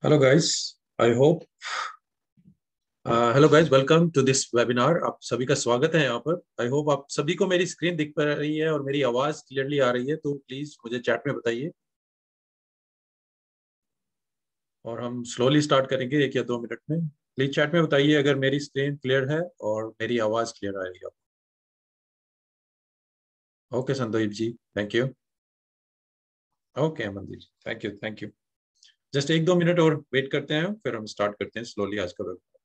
Hello guys. I hope hello guys, welcome to this webinar. आप सभी का स्वागत है यहाँ पर। आई होप आप सभी को मेरी स्क्रीन दिख पा रही है और मेरी आवाज क्लियरली आ रही है, तो प्लीज मुझे चैट में बताइए और हम स्लोली स्टार्ट करेंगे 1 या 2 मिनट में। प्लीज चैट में बताइए अगर मेरी स्क्रीन क्लियर है और मेरी आवाज क्लियर आ रही है। Okay Sandeep ji, thank you. Okay Amandeep ji, thank you thank you. Just 1-2 minute और वेट करते हैं, फिर हम स्टार्ट करते हैं स्लोली आज का वेबिनार।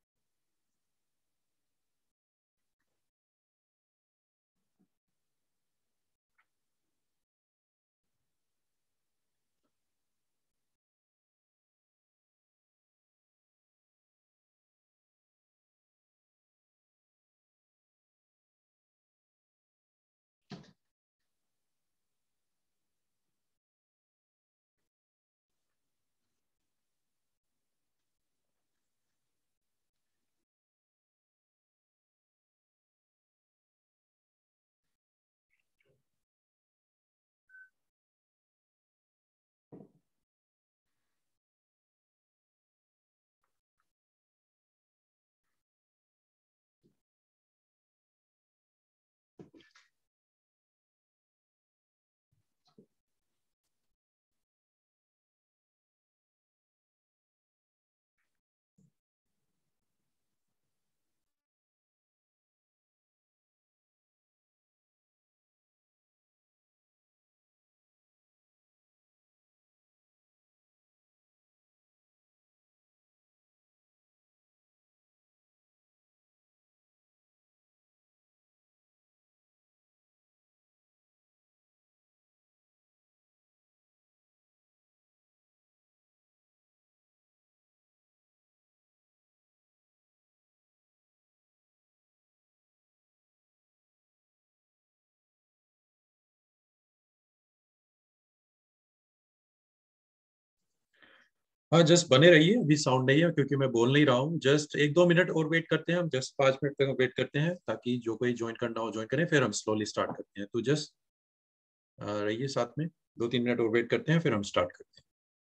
हाँ, जस्ट बने रहिए। अभी साउंड नहीं है क्योंकि मैं बोल नहीं रहा हूँ। जस्ट 1-2 मिनट और वेट करते हैं हम, जस्ट 5 मिनट तक वेट करते हैं ताकि जो कोई ज्वाइन करना हो ज्वाइन करें, फिर हम स्लोली स्टार्ट करते हैं। तो जस्ट रहिए साथ में। 2-3 मिनट और वेट करते हैं, फिर हम स्टार्ट करते हैं।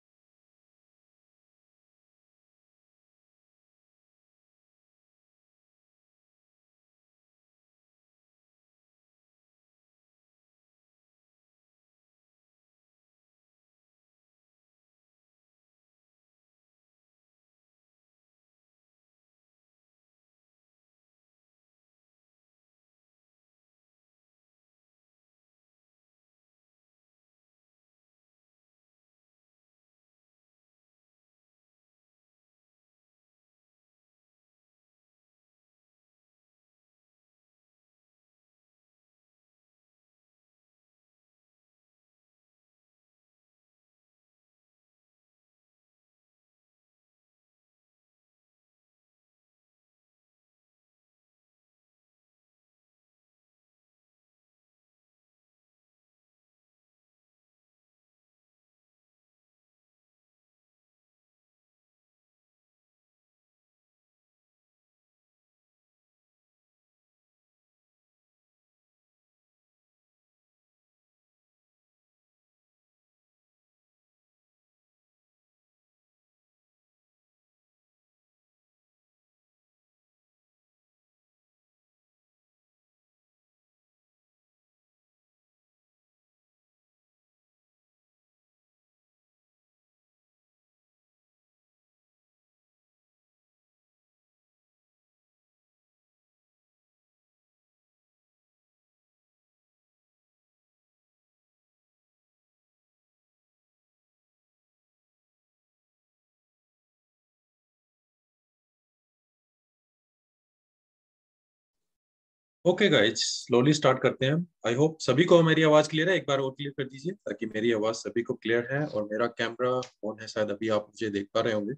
ओके गाइज, स्लोली स्टार्ट करते हैं। आई होप सभी को मेरी आवाज क्लियर है। एक बार और क्लियर कर दीजिए ताकि मेरी आवाज सभी को क्लियर है। और मेरा कैमरा ऑन है, शायद अभी आप मुझे देख पा रहे होंगे।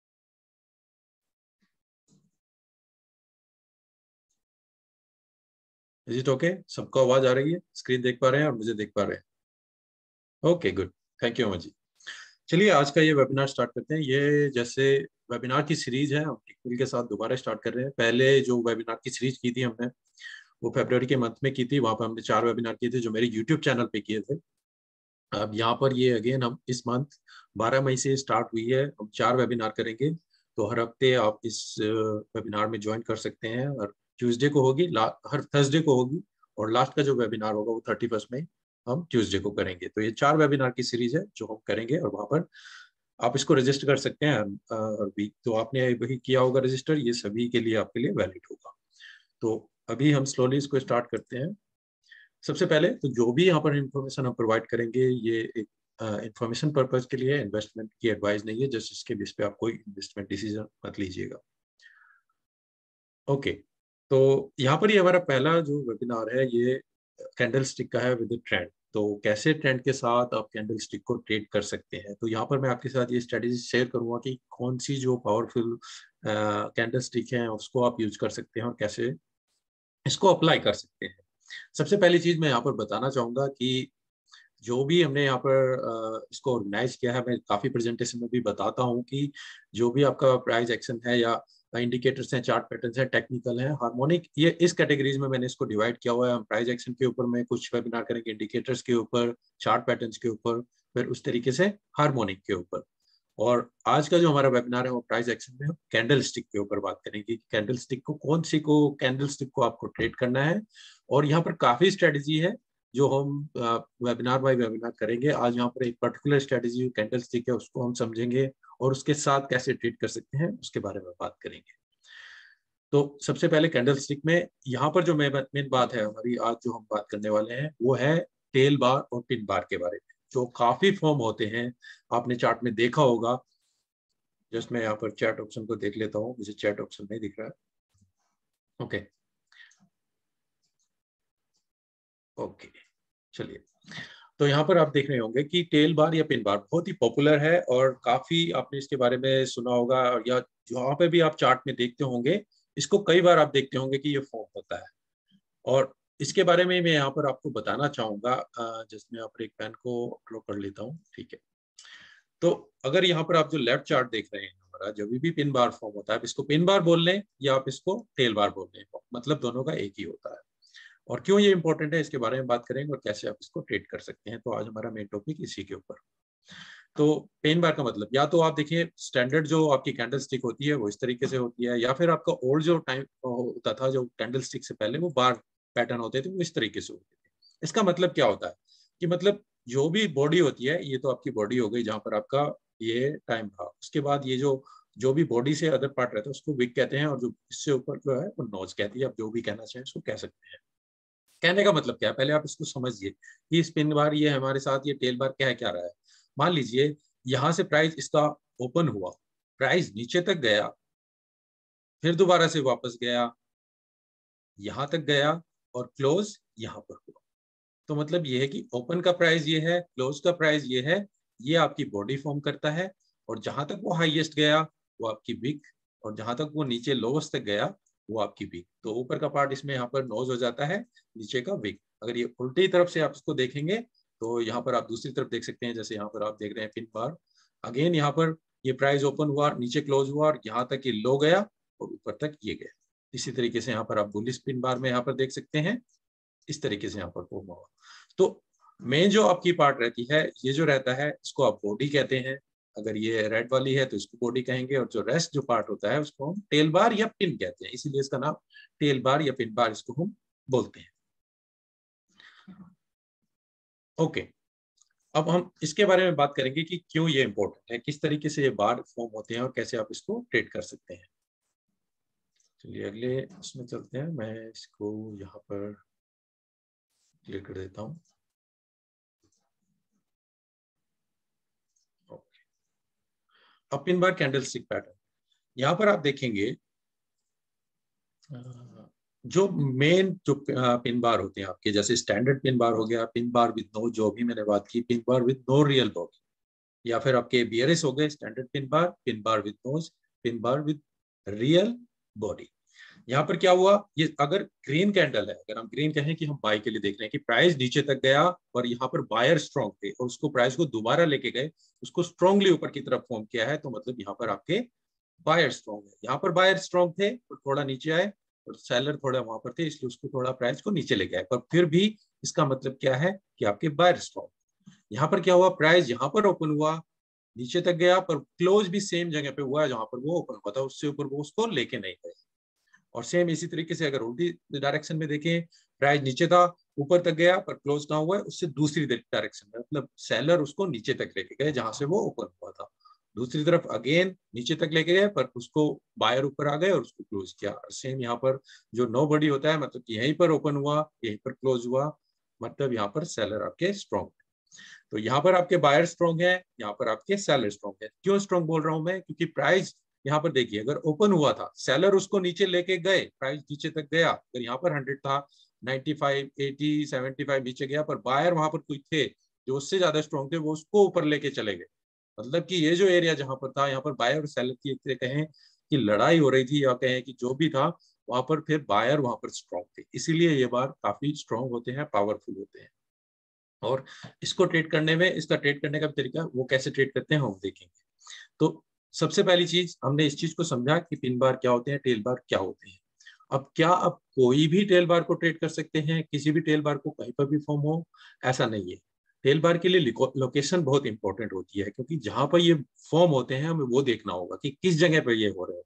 Is it okay? सबको आवाज आ रही है, स्क्रीन देख पा रहे हैं और मुझे देख पा रहे हैं? Okay good, thank you Aman ji. चलिए आज का ये वेबिनार स्टार्ट करते हैं। ये जैसे वेबिनार की सीरीज है, हम टिकमिल के साथ दोबारा स्टार्ट कर रहे हैं। पहले जो वेबिनार की सीरीज की थी हमने, वो फरवरी के मंथ में की थी। वहां पर हमने 4 वेबिनार किए थे जो मेरे यूट्यूब चैनल पे किए थे। अब यहाँ पर ये अगेन हम इस मंथ 12 मई से स्टार्ट हुई है, हम 4 वेबिनार करेंगे। तो हर हफ्ते आप इस वेबिनार में ज्वाइन कर सकते हैं। और ट्यूसडे को होगी, हर थर्सडे को होगी, और लास्ट का जो वेबिनार होगा वो 31 मई हम ट्यूसडे को करेंगे। तो ये 4 वेबिनार की सीरीज है जो हम करेंगे, और वहाँ पर आप इसको रजिस्टर कर सकते हैं हर वीक। तो आपने वही किया होगा रजिस्टर, ये सभी के लिए आपके लिए वैलिड होगा। तो अभी हम स्लोली इसको स्टार्ट करते हैं। सबसे पहले तो जो भी यहाँ पर इंफॉर्मेशन हम प्रोवाइड करेंगे, ये एक इंफॉर्मेशन पर्पज के लिए, इन्वेस्टमेंट की एडवाइस नहीं है। जस्ट इसके बेस पे आप कोई इन्वेस्टमेंट डिसीजन मत लीजिएगा। ओके, तो यहाँ पर ये हमारा पहला जो वेबिनार है ये कैंडल स्टिक का है विद ट्रेंड। तो कैसे ट्रेंड के साथ आप कैंडल स्टिक को ट्रेड कर सकते हैं। तो यहाँ पर मैं आपके साथ ये स्ट्रेटेजी शेयर करूंगा कि कौन सी जो पावरफुल कैंडल स्टिक है उसको आप यूज कर सकते हैं और कैसे इसको अप्लाई कर सकते हैं। सबसे पहली चीज मैं यहाँ पर बताना चाहूंगा कि जो भी हमने यहाँ पर इसको ऑर्गेनाइज किया है, मैं काफी प्रेजेंटेशन में भी बताता हूँ कि जो भी आपका प्राइस एक्शन है या इंडिकेटर्स हैं, चार्ट पैटर्न्स हैं, टेक्निकल है, हार्मोनिक, ये इस कैटेगरीज में मैंने इसको डिवाइड किया हुआ है। हम प्राइस एक्शन के ऊपर में कुछ वेबिनार करेंगे, इंडिकेटर्स के ऊपर, चार्ट पैटर्न्स के ऊपर, फिर उस तरीके से हार्मोनिक के ऊपर। और आज का जो हमारा वेबिनार है वो प्राइस एक्शन में कैंडल स्टिक के ऊपर बात करेंगे। कैंडल स्टिक को कौन सी को कैंडल स्टिक को आपको ट्रेड करना है, और यहाँ पर काफी स्ट्रेटेजी है जो हम वेबिनार बाय वेबिनार करेंगे। आज यहाँ पर एक पर्टिकुलर स्ट्रेटेजी कैंडल स्टिक है उसको हम समझेंगे, और उसके साथ कैसे ट्रेड कर सकते हैं उसके बारे में बात करेंगे। तो सबसे पहले कैंडल स्टिक में यहाँ पर जो मेन बात है हमारी, आज जो हम बात करने वाले हैं वो है टेल बार और पिन बार के बारे में, जो काफी फॉर्म होते हैं। आपने चार्ट में देखा होगा। जस्ट मैं यहाँ पर चैट ऑप्शन को देख लेता हूँ, मुझे चैट ऑप्शन नहीं दिख रहा है। ओके ओके, चलिए। तो यहाँ पर आप देख रहे होंगे कि टेल बार या पिन बार बहुत ही पॉपुलर है, और काफी आपने इसके बारे में सुना होगा, या जहाँ पे भी आप चार्ट में देखते होंगे इसको कई बार आप देखते होंगे कि ये फॉर्म होता है। और इसके बारे में मैं यहाँ पर आपको बताना चाहूंगा। जिसमें आप एक पेन को ड्रॉ कर लेता हूँ, ठीक है। तो अगर यहाँ पर आप जो लेफ्ट चार्ट देख रहे हैं हमारा, जब भी पिन बार फॉर्म होता है, आप इसको पिन बार बोल लें या आप इसको टेल बार बोल लें, मतलब दोनों का एक ही होता है। और क्यों ये इंपॉर्टेंट है इसके बारे में बात करेंगे, और कैसे आप इसको ट्रेड कर सकते हैं। तो आज हमारा मेन टॉपिक इसी के ऊपर। तो पेन बार का मतलब, या तो आप देखिए स्टैंडर्ड जो आपकी कैंडल स्टिक होती है वो इस तरीके से होती है, या फिर आपका ओल्ड जो टाइम होता था, जो कैंडल स्टिक से पहले वो बार पैटर्न होते थे, वो इस तरीके से होते थे। इसका मतलब क्या होता है कि मतलब जो भी बॉडी होती है, ये तो आपकी बॉडी हो गई जहां पर आपका ये टाइम था। उसके बाद ये जो जो भी बॉडी से अदर पार्ट रहता है उसको विक कहते हैं, और जो इससे ऊपर जो है वो नोज कहती है। आप जो भी कहना चाहें उसको कह सकते हैं। कहने का मतलब क्या है, पहले आप इसको समझिए कि स्पिन बार ये हमारे साथ ये टेल बार क्या है, क्या रहा है। मान लीजिए यहां से प्राइस इसका ओपन हुआ, प्राइस नीचे तक गया, फिर दोबारा से वापस गया, यहां तक गया, और क्लोज यहां पर हुआ। तो मतलब ये है कि ओपन का प्राइस ये है, क्लोज का प्राइस ये है, ये आपकी बॉडी फॉर्म करता है। और जहां तक वो हाईएस्ट गया वो आपकी विक, और जहां तक वो नीचे लोवेस्ट तक गया वो आपकी विक। तो ऊपर का पार्ट इसमें यहाँ पर नोज हो जाता है, नीचे का विक। अगर ये उल्टी तरफ से आप इसको देखेंगे तो यहाँ पर आप दूसरी तरफ देख सकते हैं। जैसे यहाँ पर आप देख रहे हैं पिन बार, अगेन यहाँ पर ये प्राइस ओपन हुआ, नीचे क्लोज हुआ, और यहाँ तक ये लो गया और ऊपर तक ये गया। इसी तरीके से यहाँ पर आप बुलिश पिन बार में यहाँ पर देख सकते हैं, इस तरीके से यहाँ पर फॉर्म होगा। तो मेन जो आपकी पार्ट रहती है, ये जो रहता है इसको आप बॉडी कहते हैं। अगर ये रेड वाली है तो इसको बॉडी कहेंगे, और जो रेस्ट जो पार्ट होता है उसको हम टेल बार या पिन कहते हैं, इसीलिए इसका नाम टेल बार या पिन बार इसको हम बोलते हैं। ओके, अब हम इसके बारे में बात करेंगे कि क्यों ये इंपॉर्टेंट है, किस तरीके से ये बार फॉर्म होते हैं और कैसे आप इसको ट्रेड कर सकते हैं। चलिए अगले इसमें चलते हैं। मैं इसको यहाँ पर क्लियर कर देता हूँ। अब pin bar candle stick pattern, यहाँ पर आप देखेंगे जो मेन जो पिन बार होते हैं आपके, जैसे स्टैंडर्ड पिन बार हो गया, पिन बार विद नो, जो भी मैंने बात की, pin bar with no real body, या फिर आपके बीआरएस हो गए standard pin bar with nose, pin bar with real body. यहाँ पर क्या हुआ, ये अगर ग्रीन कैंडल है, अगर हम ग्रीन कहें कि हम बाय के लिए देख रहे हैं कि प्राइस नीचे तक गया और यहाँ पर बायर स्ट्रॉन्ग थे और उसको प्राइस को दोबारा लेके गए, उसको स्ट्रॉन्गली ऊपर की तरफ फॉर्म किया है, तो मतलब यहाँ पर आपके बायर स्ट्रॉन्ग है। यहाँ पर बायर स्ट्रॉन्ग थे और थोड़ा नीचे आए, और सेलर थोड़ा वहां पर थे, इसलिए उसको थोड़ा प्राइस को नीचे लेके आए, पर फिर भी इसका मतलब क्या है कि आपके बायर स्ट्रॉन्ग। यहाँ पर क्या हुआ, प्राइस यहाँ पर ओपन हुआ, नीचे तक गया, पर क्लोज भी सेम जगह पे हुआ है जहां पर वो ओपन हुआ था, उससे ऊपर वो उसको लेके नहीं गए। और सेम इसी तरीके से अगर उल्टी डायरेक्शन में देखें, प्राइस नीचे था, ऊपर तक गया पर क्लोज ना हुआ है, उससे दूसरी डायरेक्शन में, मतलब सेलर उसको नीचे तक लेके गए जहां से वो ओपन हुआ था, दूसरी तरफ अगेन नीचे तक लेके गए, पर उसको बायर ऊपर आ गए और उसको क्लोज किया। सेम यहाँ पर जो नो बडी होता है, मतलब यहीं पर ओपन हुआ, यहीं पर क्लोज हुआ, मतलब यहाँ पर सेलर आपके स्ट्रॉन्ग। तो यहाँ पर आपके बायर स्ट्रॉन्ग है, यहाँ पर आपके सेलर स्ट्रॉन्ग है। क्यों स्ट्रॉन्ग बोल रहा हूं मैं, क्योंकि प्राइस यहाँ पर देखिए अगर ओपन हुआ था, सेलर उसको नीचे लेके गए, प्राइस नीचे तक गया, अगर यहाँ पर 100 था, 95, 80, 75 नीचे गया, पर बायर वहां पर कोई थे जो उससे ज्यादा स्ट्रॉन्ग थे, वो उसको ऊपर लेके चले गए। मतलब कि ये जो एरिया जहां पर था, यहाँ पर बायर और सेलर की एक तरह कहें कि लड़ाई हो रही थी, या कहें कि जो भी था वहां पर, फिर बायर वहां पर स्ट्रॉन्ग थे, इसीलिए ये बार काफी स्ट्रॉन्ग होते हैं, पावरफुल होते हैं। और इसको ट्रेड करने में, इसका ट्रेड करने का भी तरीका, वो कैसे ट्रेड करते हैं हम देखेंगे। तो सबसे पहली चीज, हमने इस चीज को समझा कि पिन बार क्या होते हैं, टेल बार क्या होते हैं। अब क्या आप कोई भी टेल बार को ट्रेड कर सकते हैं, किसी भी टेल बार को कहीं पर भी फॉर्म हो, ऐसा नहीं है। टेल बार के लिए लोकेशन बहुत इंपॉर्टेंट होती है, क्योंकि जहां पर ये फॉर्म होते हैं हमें वो देखना होगा कि किस जगह पर ये हो रहे हैं।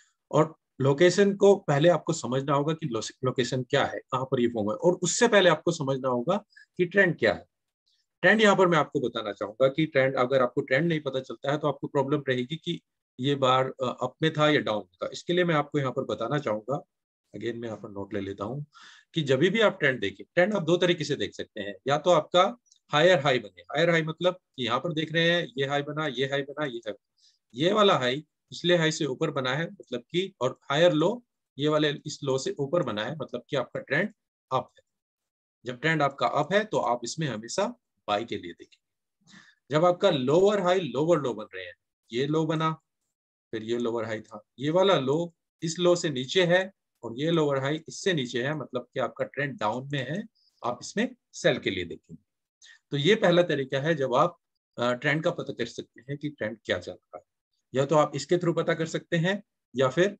और लोकेशन को पहले आपको समझना होगा कि लोकेशन क्या है, कहाँ पर ये फॉर्म है, और उससे पहले आपको समझना होगा कि ट्रेंड क्या है। ट्रेंड यहाँ पर मैं आपको बताना चाहूंगा कि ट्रेंड, अगर आपको ट्रेंड नहीं पता चलता है तो आपको प्रॉब्लम रहेगी कि ये बार अप में था या डाउन में था। इसके लिए मैं आपको यहाँ पर बताना चाहूंगा, अगेन मैं यहाँ पर नोट ले लेता हूँ, कि जब भी आप ट्रेंड देखिए, ट्रेंड आप दो तरीके से देख सकते हैं। या तो आपका हायर हाई बने, हायर हाई मतलब कि यहाँ पर देख रहे हैं ये हाई बना, ये हाई बना, ये हाई, ये वाला हाई पिछले हाई से ऊपर बना है, मतलब कि, और हायर लो ये वाले इस लो से ऊपर बना है, मतलब कि आपका ट्रेंड अप है। जब ट्रेंड आपका अप है तो आप इसमें हमेशा बाई के लिए देखें। जब आपका लोअर हाई लोअर लो बन रहे हैं, ये लो बना, फिर ये लोअर हाई था, ये वाला लो इस लो से नीचे है, और ये लोअर हाई इससे नीचे है, मतलब कि आपका ट्रेंड डाउन में है, आप इसमें सेल के लिए देखेंगे। तो ये पहला तरीका है जब आप ट्रेंड का पता कर सकते हैं कि ट्रेंड क्या चल रहा है। या तो आप इसके थ्रू पता कर सकते हैं, या फिर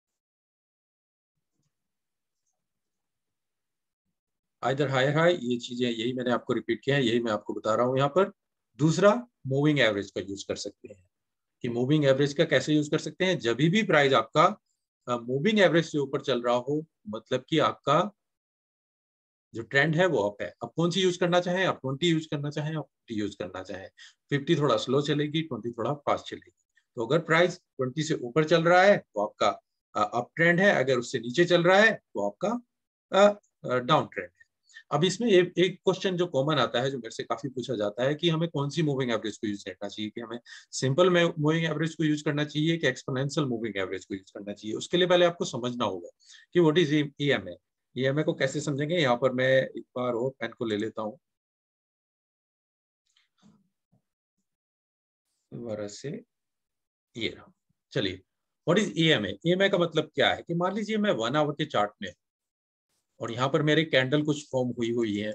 आइदर हायर हाई, ये चीजें यही मैंने आपको रिपीट किया है, यही मैं आपको बता रहा हूं यहाँ पर। दूसरा, मूविंग एवरेज का यूज कर सकते हैं। कि मूविंग एवरेज का कैसे यूज कर सकते हैं, जब भी प्राइस आपका मूविंग एवरेज से ऊपर चल रहा हो, मतलब कि आपका जो ट्रेंड है वो अप है। अब कौन सी यूज करना चाहें आप, 20 यूज करना चाहें आप 50 यूज करना चाहें, 50 थोड़ा स्लो चलेगी, 20 थोड़ा फास्ट चलेगी। तो अगर प्राइस 20 से ऊपर चल रहा है तो आपका अप ट्रेंड है, अगर उससे नीचे चल रहा है तो आपका डाउन ट्रेंड है। अब इसमें एक क्वेश्चन जो कॉमन आता है, जो मेरे से काफी पूछा जाता है, कि हमें कौन सी मूविंग एवरेज को यूज करना चाहिए, कि हमें सिंपल मूविंग एवरेज को यूज करना चाहिए कि एक्सपोनेंशियल मूविंग एवरेज को यूज करना चाहिए। उसके लिए पहले आपको समझना होगा कि व्हाट इज ईएमए। ईएमए को कैसे समझेंगे, यहाँ पर मैं एक बार और पेन को ले लेता हूँ दोबारा से, ये रहा। चलिए, व्हाट इज ईएमए। ईएमए का मतलब क्या है, कि मान लीजिए मैं 1 आवर के चार्ट में, और यहाँ पर मेरी कैंडल कुछ फॉर्म हुई हुई है,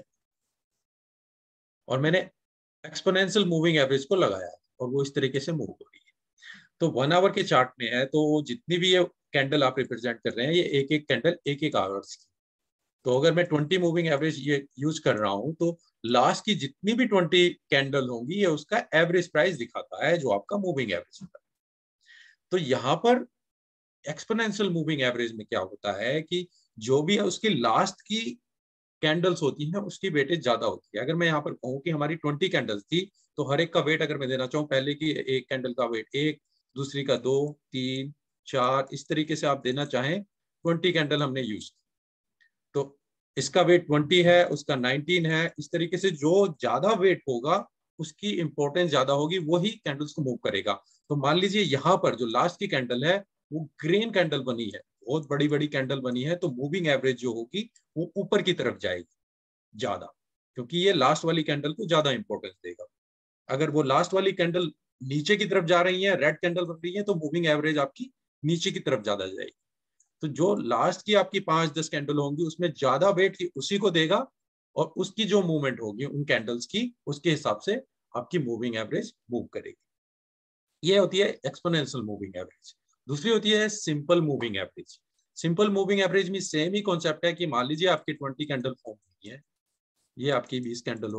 और मैंने एक्सपोनेंशियल मूविंग एवरेज को लगाया है, और वो इस तरीके से मूव हो रही है। तो 1 आवर के चार्ट में है, तो जितनी भी ये कैंडल आप रिप्रेजेंट कर रहे हैं, ये एक एक कैंडल एक एक आवर्स की। तो अगर मैं 20 मूविंग एवरेज ये यूज कर रहा हूं, तो लास्ट की जितनी भी 20 कैंडल होंगी, ये उसका एवरेज प्राइस दिखाता है, जो आपका मूविंग एवरेज होता है। तो यहाँ पर एक्सपोनेंशियल मूविंग एवरेज में क्या होता है, कि जो भी है उसकी लास्ट की कैंडल्स होती हैं उसकी वेटेज ज्यादा होती है। अगर मैं यहाँ पर कहूँ कि हमारी 20 कैंडल्स थी, तो हर एक का वेट अगर मैं देना चाहूँ, पहले की एक कैंडल का वेट 1, दूसरी का 2, 3, 4, इस तरीके से आप देना चाहें, 20 कैंडल हमने यूज की, तो इसका वेट 20 है, उसका 19 है, इस तरीके से जो ज्यादा वेट होगा उसकी इंपॉर्टेंस ज्यादा होगी, वही कैंडल्स को मूव करेगा। तो मान लीजिए यहाँ पर जो लास्ट की कैंडल है वो ग्रीन कैंडल बनी है, बहुत बड़ी बड़ी कैंडल बनी है, तो मूविंग एवरेज जो होगी वो ऊपर की तरफ जाएगी ज्यादा, क्योंकि ये लास्ट वाली कैंडल को ज्यादा इंपॉर्टेंस देगा। अगर वो लास्ट वाली कैंडल नीचे की तरफ जा रही है, रेड कैंडल बन रही है, तो मूविंग एवरेज आपकी नीचे की तरफ ज्यादा जाएगी। तो जो लास्ट की आपकी 5-10 कैंडल होंगी उसमें ज्यादा वेट उसी को देगा, और उसकी जो मूवमेंट होगी उन कैंडल्स की, उसके हिसाब से आपकी मूविंग एवरेज मूव करेगी। ये होती है एक्सपोनेंशियल मूविंग एवरेज। दूसरी होती है simple moving average. Simple moving average में सेम ही कॉन्सेप्ट है, कि मान लीजिए आपकी 20 कैंडल फॉर्म हुई है, ये आपकी 20 कैंडल हो गई,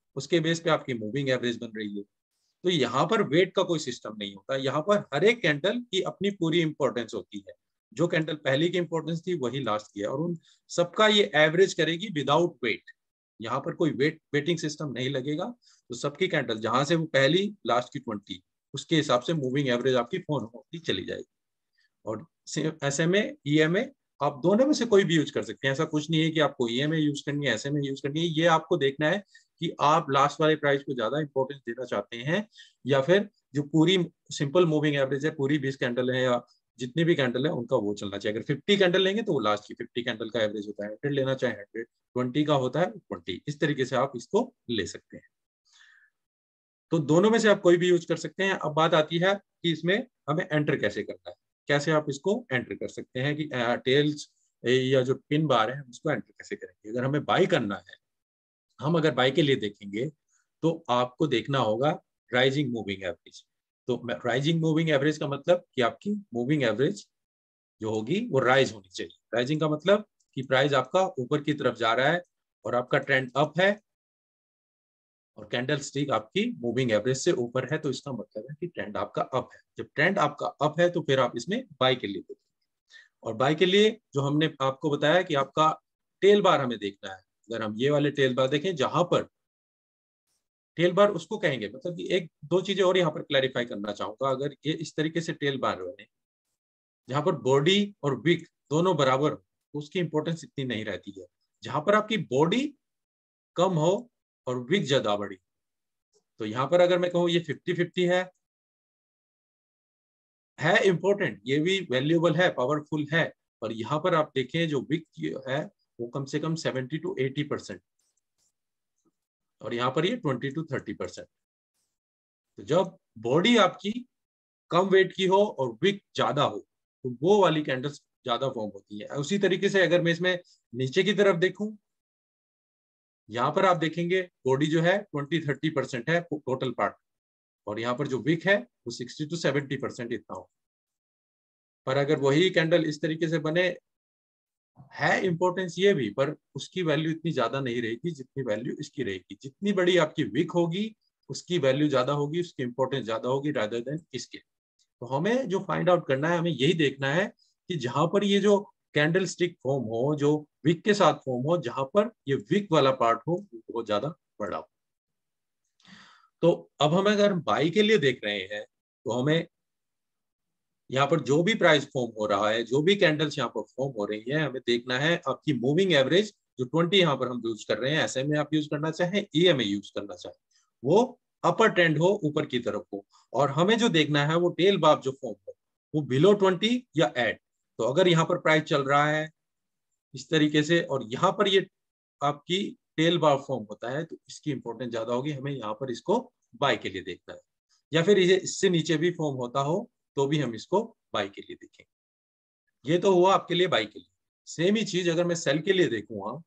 उसके बेस पे आपकी मूविंग एवरेज बन रही है। तो यहाँ पर वेट का कोई सिस्टम नहीं होता, यहाँ पर हर एक कैंडल की अपनी पूरी इंपॉर्टेंस होती है। जो कैंडल पहले की इंपॉर्टेंस थी वही लास्ट की है, और उन सबका ये एवरेज करेगी विदाउट वेट। यहाँ पर कोई वेटिंग सिस्टम नहीं लगेगा। तो सबकी कैंडल जहां से वो पहली लास्ट की 20, उसके हिसाब से मूविंग एवरेज आपकी फोन होती चली जाएगी। और SMA EMA आप दोनों में से कोई भी यूज कर सकते हैं। ऐसा कुछ नहीं है कि आपको EMA यूज करनी है, SMA यूज करनी है। ये आपको देखना है कि आप लास्ट वाले प्राइस को ज्यादा इंपॉर्टेंस देना चाहते हैं, या फिर जो पूरी सिंपल मूविंग एवरेज है, पूरी 20 कैंडल है या जितनी भी कैंडल है उनका वो चलना चाहिए। अगर 50 कैंडल लेंगे तो वो लास्ट की 50 कैंडल का एवरेज होता है। 100 लेना चाहे 100, 20 का होता है 20। इस तरीके से आप इसको ले सकते हैं। तो दोनों में से आप कोई भी यूज कर सकते हैं। अब बात आती है कि इसमें हमें एंटर कैसे करना है, कैसे आप इसको एंटर कर सकते हैं कि टेल्स या जो पिन बार है उसको एंटर कैसे करेंगे। अगर हमें बाई करना है, हम अगर बाई के लिए देखेंगे तो आपको देखना होगा राइजिंग मूविंग एवरेज। तो राइजिंग मूविंग एवरेज का मतलब कि आपकी मूविंग एवरेज जो होगी वो राइज होनी चाहिए। राइजिंग का मतलब कि प्राइस आपका ऊपर की तरफ जा रहा है और आपका ट्रेंड अप है, और कैंडल स्टिक आपकी मूविंग एवरेज से ऊपर है, तो इसका मतलब है कि ट्रेंड आपका अप है। जब ट्रेंड आपका अप है तो फिर आप इसमें बाय के लिए देखेंगे। और बाय के लिए जो हमने आपको बताया कि आपका टेल बार हमें देखना है। अगर हम ये वाले टेल बार देखें, जहां पर टेल बार उसको कहेंगे, मतलब कि एक दो चीजें और यहाँ पर क्लैरिफाई करना चाहूंगा। अगर ये इस तरीके से टेल बार बने जहां पर बॉडी और विक दोनों बराबर हो, तो उसकी इंपॉर्टेंस इतनी नहीं रहती है। जहां पर आपकी बॉडी कम हो और विक ज्यादा बड़ी, तो यहाँ पर अगर मैं कहूँ ये 50-50 है इंपॉर्टेंट, ये भी वैल्यूएबल है, पावरफुल है। पर यहाँ पर आप देखें जो विक है वो कम से कम 70-80%, और यहाँ पर ये 20-30%। तो जब बॉडी आपकी कम वेट की हो और विक ज्यादा हो, तो वो वाली कैंडल्स ज्यादा फॉर्म होती है। उसी तरीके से अगर मैं इसमें नीचे की तरफ देखूं, यहाँ पर आप देखेंगे बॉडी जो है 20-30% है टोटल पार्ट, और यहाँ पर जो विक है वो 60-70% इतना हो। पर अगर वही कैंडल इस तरीके से बने, है इंपॉर्टेंस ये भी, पर उसकी वैल्यू इतनी ज्यादा नहीं रहेगी जितनी वैल्यू इसकी रहेगी। जितनी बड़ी आपकी विक होगी उसकी वैल्यू ज्यादा होगी, उसकी इंपॉर्टेंस ज्यादा होगी रादर देन इसके। तो हमें जो फाइंड आउट करना है, हमें यही देखना है कि जहां पर ये जो कैंडल स्टिक फॉर्म हो, जो विक के साथ फॉर्म हो, जहां पर ये विक वाला पार्ट हो वो बहुत ज्यादा बड़ा हो। तो अब हम अगर बाई के लिए देख रहे हैं तो हमें यहाँ पर जो भी प्राइस फॉर्म हो रहा है, जो भी कैंडल्स यहाँ पर फॉर्म हो रही है, हमें देखना है आपकी मूविंग एवरेज जो 20 यहाँ पर हम यूज कर रहे हैं, SMA आप यूज करना चाहें, EMA यूज करना चाहें, वो अपर ट्रेंड हो, ऊपर की तरफ हो। और हमें जो देखना है वो टेल बार जो फॉर्म हो वो बिलो 20 या एट। तो अगर यहाँ पर प्राइस चल रहा है इस तरीके से और यहाँ पर ये आपकी टेल बार फॉर्म होता है, तो इसकी इंपॉर्टेंस ज्यादा होगी, हमें यहाँ पर इसको बाय के लिए देखना है। या फिर ये इससे नीचे भी फॉर्म होता हो तो भी हम इसको बाई के लिए देखेंगे। ये तो हुआ आपके लिए बाई के लिए। सेम ही चीज अगर मैं सेल के लिए देखूंगा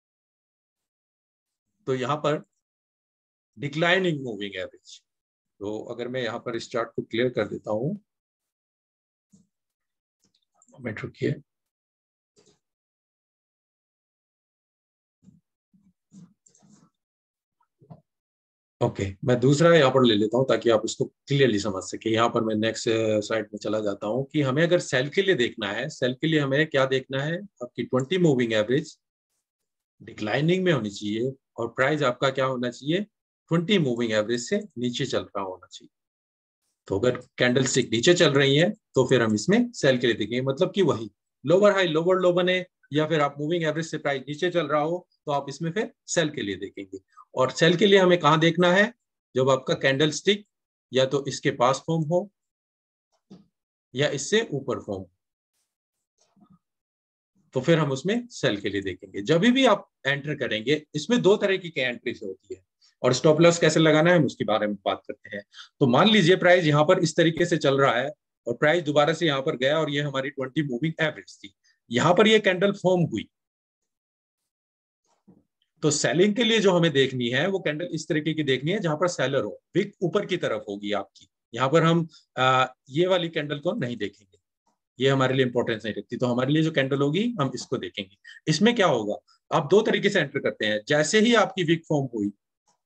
तो यहाँ पर डिक्लाइनिंग मूविंग एवरेज। तो अगर मैं यहाँ पर इस चार्ट को क्लियर कर देता हूँ, मिनट रुकिए। ओके, मैं दूसरा यहाँ पर ले लेता हूँ ताकि आप इसको क्लियरली समझ सके। यहाँ पर मैं नेक्स्ट साइड में चला जाता हूँ कि हमें अगर सेल के लिए देखना है, सेल के लिए हमें क्या देखना है, आपकी 20 मूविंग एवरेज डिक्लाइनिंग में होनी चाहिए और प्राइस आपका क्या होना चाहिए, 20 मूविंग एवरेज से नीचे चल रहा होना चाहिए। तो अगर कैंडल स्टिक नीचे चल रही है तो फिर हम इसमें सेल के लिए देखेंगे, मतलब कि वही लोअर हाई लोअर लो बने, या फिर आप मूविंग एवरेज से प्राइस नीचे चल रहा हो तो आप इसमें फिर सेल के लिए देखेंगे। और सेल के लिए हमें कहाँ देखना है, जब आपका कैंडल स्टिक या तो इसके पास फॉर्म हो या इससे ऊपर फॉर्म, तो फिर हम उसमें सेल के लिए देखेंगे। जब भी आप एंटर करेंगे, इसमें दो तरह की एंट्री से होती है, और स्टॉप लॉस कैसे लगाना है हम उसके बारे में बात करते हैं। तो मान लीजिए प्राइस यहाँ पर इस तरीके से चल रहा है और प्राइस दोबारा से यहाँ पर गया और ये हमारी 20 मूविंग एवरेज थी, यहाँ पर ये कैंडल फॉर्म हुई। तो सेलिंग के लिए जो हमें देखनी है वो कैंडल इस तरीके की देखनी है जहां पर सेलर हो, विक ऊपर की तरफ होगी आपकी। यहाँ पर हम ये वाली कैंडल को नहीं देखेंगे, ये हमारे लिए इंपॉर्टेंस नहीं रखती। तो हमारे लिए जो कैंडल होगी हम इसको देखेंगे। इसमें क्या होगा, आप दो तरीके से एंटर करते हैं। जैसे ही आपकी वीक फॉर्म हुई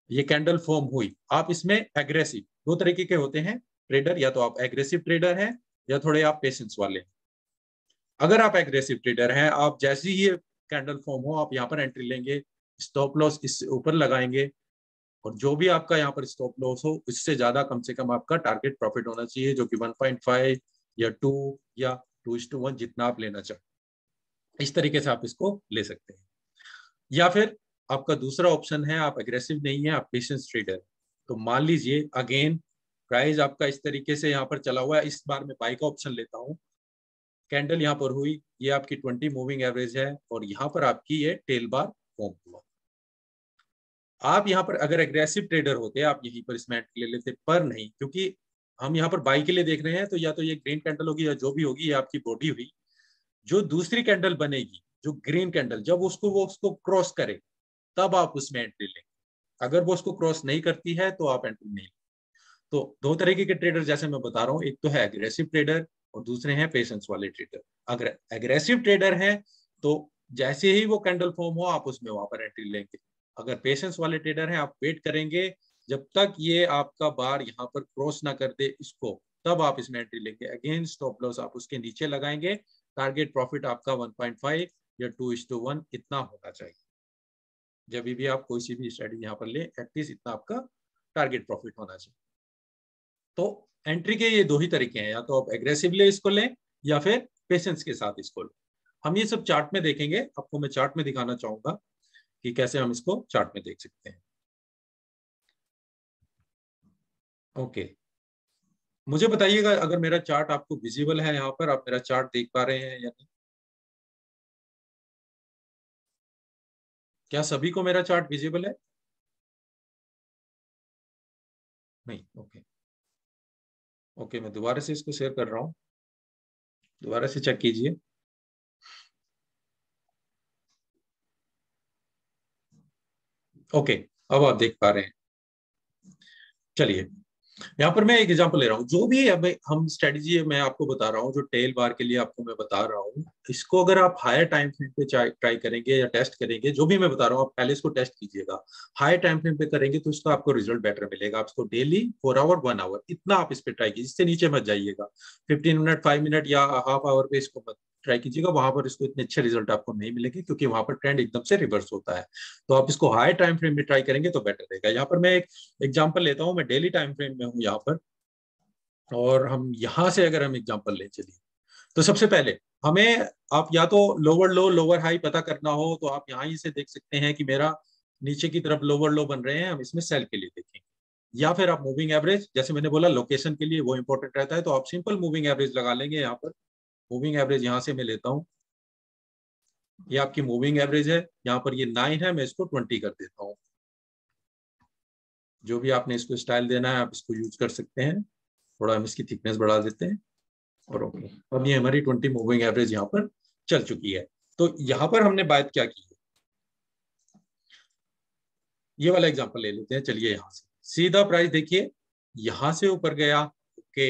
ये कैंडल फॉर्म हुई, आप इसमें एग्रेसिव, दो तरीके के होते हैं ट्रेडर, या तो आप एग्रेसिव ट्रेडर हैं या थोड़े आप पेशेंस वाले हैं। अगर आप एग्रेसिव ट्रेडर हैं, आप जैसे ही ये कैंडल फॉर्म हो आप यहाँ पर एंट्री लेंगे, स्टॉप लॉस इससे ऊपर लगाएंगे, और जो भी आपका यहाँ पर स्टॉप लॉस हो इससे ज्यादा कम से कम आपका टारगेट प्रॉफिट होना चाहिए, जो कि 1.5 या 2 या 2:1 जितना आप लेना चाहें, इस तरीके से आप इसको ले सकते हैं। या फिर आपका दूसरा ऑप्शन है, आप एग्रेसिव नहीं है, आप पेशेंस ट्रेडर। तो मान लीजिए अगेन प्राइस आपका इस तरीके से यहाँ पर चला हुआ है, इस बार मैं बाई का ऑप्शन लेता हूँ, कैंडल यहाँ पर हुई, ये आपकी 20 मूविंग एवरेज है, और यहाँ पर आपकी ये टेल बार फॉर्म हुआ। आप यहाँ पर अगर एग्रेसिव ट्रेडर होते आप यहीं पर इसमें एंट्री ले लेते, पर नहीं, क्योंकि हम यहाँ पर बाई के लिए देख रहे हैं, तो या तो ये ग्रीन कैंडल होगी या जो भी होगी, ये आपकी बॉडी हुई। जो दूसरी कैंडल बनेगी, जो ग्रीन कैंडल, जब वो उसको क्रॉस करे तब आप उसमें एंट्री लेंगे। अगर वो उसको क्रॉस नहीं करती है तो आप एंट्री नहीं। तो दो तरीके के ट्रेडर जैसे मैं बता रहा हूँ, एक तो है एग्रेसिव ट्रेडर और दूसरे हैं पेशेंस वाले ट्रेडर। अगर एग्रेसिव ट्रेडर हैं तो जैसे ही वो कैंडल फॉर्म हो आप उसमें वहां पर एंट्री लेंगे। अगर पेशेंस वाले ट्रेडर हैं, आप वेट करेंगे जब तक ये आपका बार यहाँ पर क्रॉस ना कर दे इसको, तब आप इसमें एंट्री लेंगे। अगेन स्टॉप लॉस आप उसके नीचे लगाएंगे, टारगेट प्रॉफिट आपका 1.5 या 2:1 इतना होना चाहिए। जब भी आप कोई सी भी स्ट्रेटजी यहाँ पर ले, एटलीस्ट इतना आपका टारगेट प्रॉफिट होना चाहिए। तो एंट्री के ये दो ही तरीके हैं, या तो आप एग्रेसिवली इसको लें या फिर पेशेंस के साथ इसको लें। हम ये सब चार्ट में देखेंगे, आपको मैं चार्ट में दिखाना चाहूंगा कि कैसे हम इसको चार्ट में देख सकते हैं। ओके, मुझे बताइएगा अगर मेरा चार्ट आपको विजिबल है, यहाँ पर आप मेरा चार्ट देख पा रहे हैं या नहीं। क्या सभी को मेरा चार्ट विजिबल है? नहीं, ओके। ओके, मैं दोबारा से इसको शेयर कर रहा हूँ, दोबारा से चेक कीजिए। ओके, अब आप देख पा रहे हैं। चलिए, यहाँ पर मैं एक एग्जांपल ले रहा हूँ। जो भी अब हम स्ट्रेटजी मैं आपको बता रहा हूँ, जो टेल बार के लिए आपको मैं बता रहा हूँ, इसको अगर आप हायर टाइम फ्रेम पे ट्राई करेंगे या टेस्ट करेंगे, जो भी मैं बता रहा हूँ आप पहले इसको टेस्ट कीजिएगा। हायर टाइम फ्रेम पे करेंगे तो इसका आपको रिजल्ट बेटर मिलेगा। आप इसको डेली 4 आवर 1 आवर इतना आप इस पे ट्राई कीजिए, इससे नीचे मत जाइएगा। 15 मिनट 5 मिनट या हाफ आवर पे इसको मत ट्राई कीजिएगा, वहां पर इसको इतने अच्छे रिजल्ट आपको नहीं मिलेंगे, क्योंकि वहां पर ट्रेंड एकदम से रिवर्स होता है। तो आप इसको हाई टाइम फ्रेम में ट्राई करेंगे तो बेटर रहेगा। यहाँ पर मैं एक एग्जांपल लेता हूँ, मैं डेली टाइम फ्रेम में हूँ यहाँ पर, और हम यहां से अगर हम एग्जांपल लें, चलिए। तो सबसे पहले हमें, आप या तो लोअर लो लोअर हाई पता करना हो तो आप यहाँ ही से देख सकते हैं कि मेरा नीचे की तरफ लोअर लो बन रहे हैं, हम इसमें सेल के लिए देखेंगे। या फिर आप मूविंग एवरेज, जैसे मैंने बोला लोकेशन के लिए वो इंपॉर्टेंट रहता है, तो आप सिंपल मूविंग एवरेज लगा लेंगे। यहाँ पर मूविंग एवरेज यहाँ से मैं लेता हूँ, ये आपकी मूविंग एवरेज है। यहाँ पर ये 9 है, मैं इसको 20 कर देता हूँ। जो भी आपने इसको स्टाइल देना है आप इसको यूज कर सकते हैं। थोड़ा हम इसकी थिकनेस बढ़ा देते हैं, और ओके, अब ये हमारी 20 मूविंग एवरेज यहाँ पर चल चुकी है। तो यहाँ पर हमने बात क्या की है, ये वाला एग्जांपल ले लेते हैं। चलिए, यहाँ से सीधा प्राइस देखिए, यहां से ऊपर गया, ओके,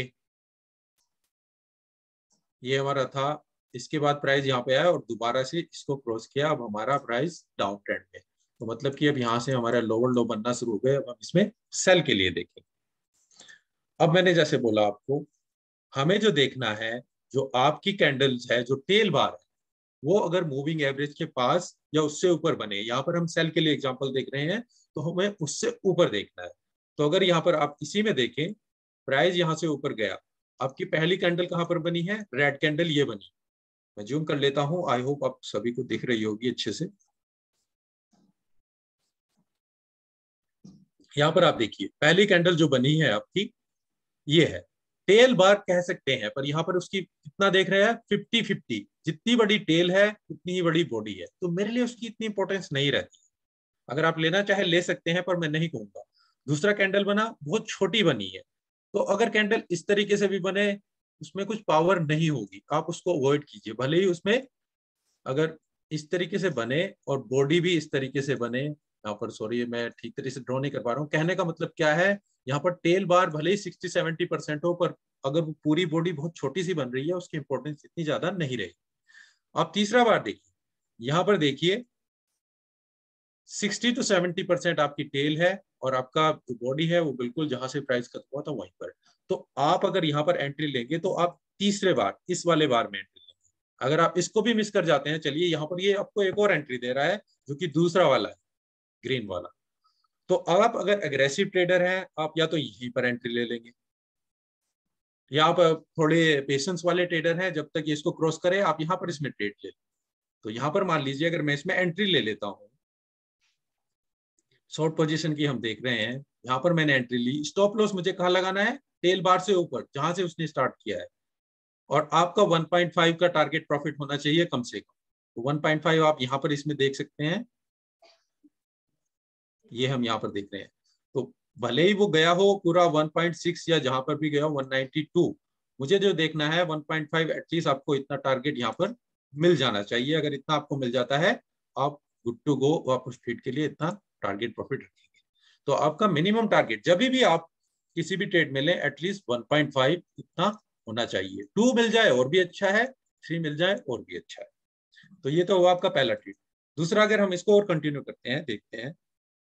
ये हमारा था। इसके बाद प्राइस यहाँ पे आया और दोबारा से इसको क्रॉस किया, अब हमारा प्राइस डाउन ट्रेंड में। तो मतलब कि अब यहाँ से हमारा लोअर लो बनना शुरू हो गया। अब हम इसमें सेल के लिए देखें। अब मैंने जैसे बोला आपको, हमें जो देखना है, जो आपकी कैंडल्स है, जो टेल बार है, वो अगर मूविंग एवरेज के पास या उससे ऊपर बने, यहाँ पर हम सेल के लिए एग्जांपल देख रहे हैं, तो हमें उससे ऊपर देखना है। तो अगर यहाँ पर आप इसी में देखें, प्राइस यहाँ से ऊपर गया, आपकी पहली कैंडल कहाँ पर बनी है, रेड कैंडल ये बनी। मैं जूम कर लेता हूँ, आई होप आप सभी को दिख रही होगी अच्छे से। यहाँ पर आप देखिए, पहली कैंडल जो बनी है आपकी ये है, टेल बार कह सकते हैं, पर यहाँ पर उसकी कितना देख रहे हैं, 50-50। जितनी बड़ी टेल है उतनी ही बड़ी बॉडी है, तो मेरे लिए उसकी इतनी इंपॉर्टेंस नहीं रहती। अगर आप लेना चाहे ले सकते हैं, पर मैं नहीं कहूंगा। दूसरा कैंडल बना, बहुत छोटी बनी है, तो अगर कैंडल इस तरीके से भी बने, उसमें कुछ पावर नहीं होगी, आप उसको अवॉइड कीजिए। भले ही उसमें अगर इस तरीके से बने और बॉडी भी इस तरीके से बने, यहाँ पर सॉरी मैं ठीक तरीके से ड्रॉ नहीं कर पा रहा हूँ, कहने का मतलब क्या है, यहाँ पर टेल बार भले ही 60-70% हो, पर अगर वो पूरी बॉडी बहुत छोटी सी बन रही है, उसकी इंपॉर्टेंस इतनी ज्यादा नहीं रहेगी। आप तीसरा बार देखिए, यहाँ पर देखिए 60-70% आपकी टेल है, और आपका जो बॉडी है वो बिल्कुल जहां से प्राइस खत्म हुआ था वहीं पर। तो आप अगर यहाँ पर एंट्री लेंगे तो आप तीसरे बार इस वाले बार में एंट्री लेंगे। अगर आप इसको भी मिस कर जाते हैं, चलिए यहाँ पर ये आपको एक और एंट्री दे रहा है जो कि दूसरा वाला है, ग्रीन वाला। तो आप अगर एग्रेसिव ट्रेडर हैं, आप या तो यहीं पर एंट्री ले लेंगे, या आप थोड़े पेशेंस वाले ट्रेडर हैं, जब तक ये इसको क्रॉस करे आप यहाँ पर इसमें ट्रेड ले। तो यहाँ पर मान लीजिए अगर मैं इसमें एंट्री ले लेता हूँ, शॉर्ट पोजीशन की हम देख रहे हैं, यहाँ पर मैंने एंट्री ली। स्टॉप लॉस मुझे कहाँ लगाना है? टेल बार से ऊपर जहां से उसने स्टार्ट किया है। और आपका 1.5 का टारगेट प्रॉफिट होना चाहिए कम से कम। तो 1.5 आप यहाँ पर इसमें देख सकते हैं, ये हम यहाँ पर देख रहे हैं। तो भले ही वो गया हो पूरा 1.6 या जहां पर भी गया हो 192, मुझे जो देखना है 1.5 एटलीस्ट आपको इतना टारगेट यहाँ पर मिल जाना चाहिए। अगर इतना आपको मिल जाता है, आप गुड टू गो, वापस ट्रेड के लिए इतना टारगेट प्रॉफिट रखेंगे। तो आपका मिनिमम टारगेट जब भी आप किसी भी ट्रेड में लें, एटलीस्ट 1.5 इतना होना चाहिए। 2 मिल जाए और भी अच्छा है, 3 मिल जाए और भी अच्छा है। तो ये तो हुआ आपका पहला ट्रेड। दूसरा, अगर हम इसको और कंटिन्यू करते हैं, देखते हैं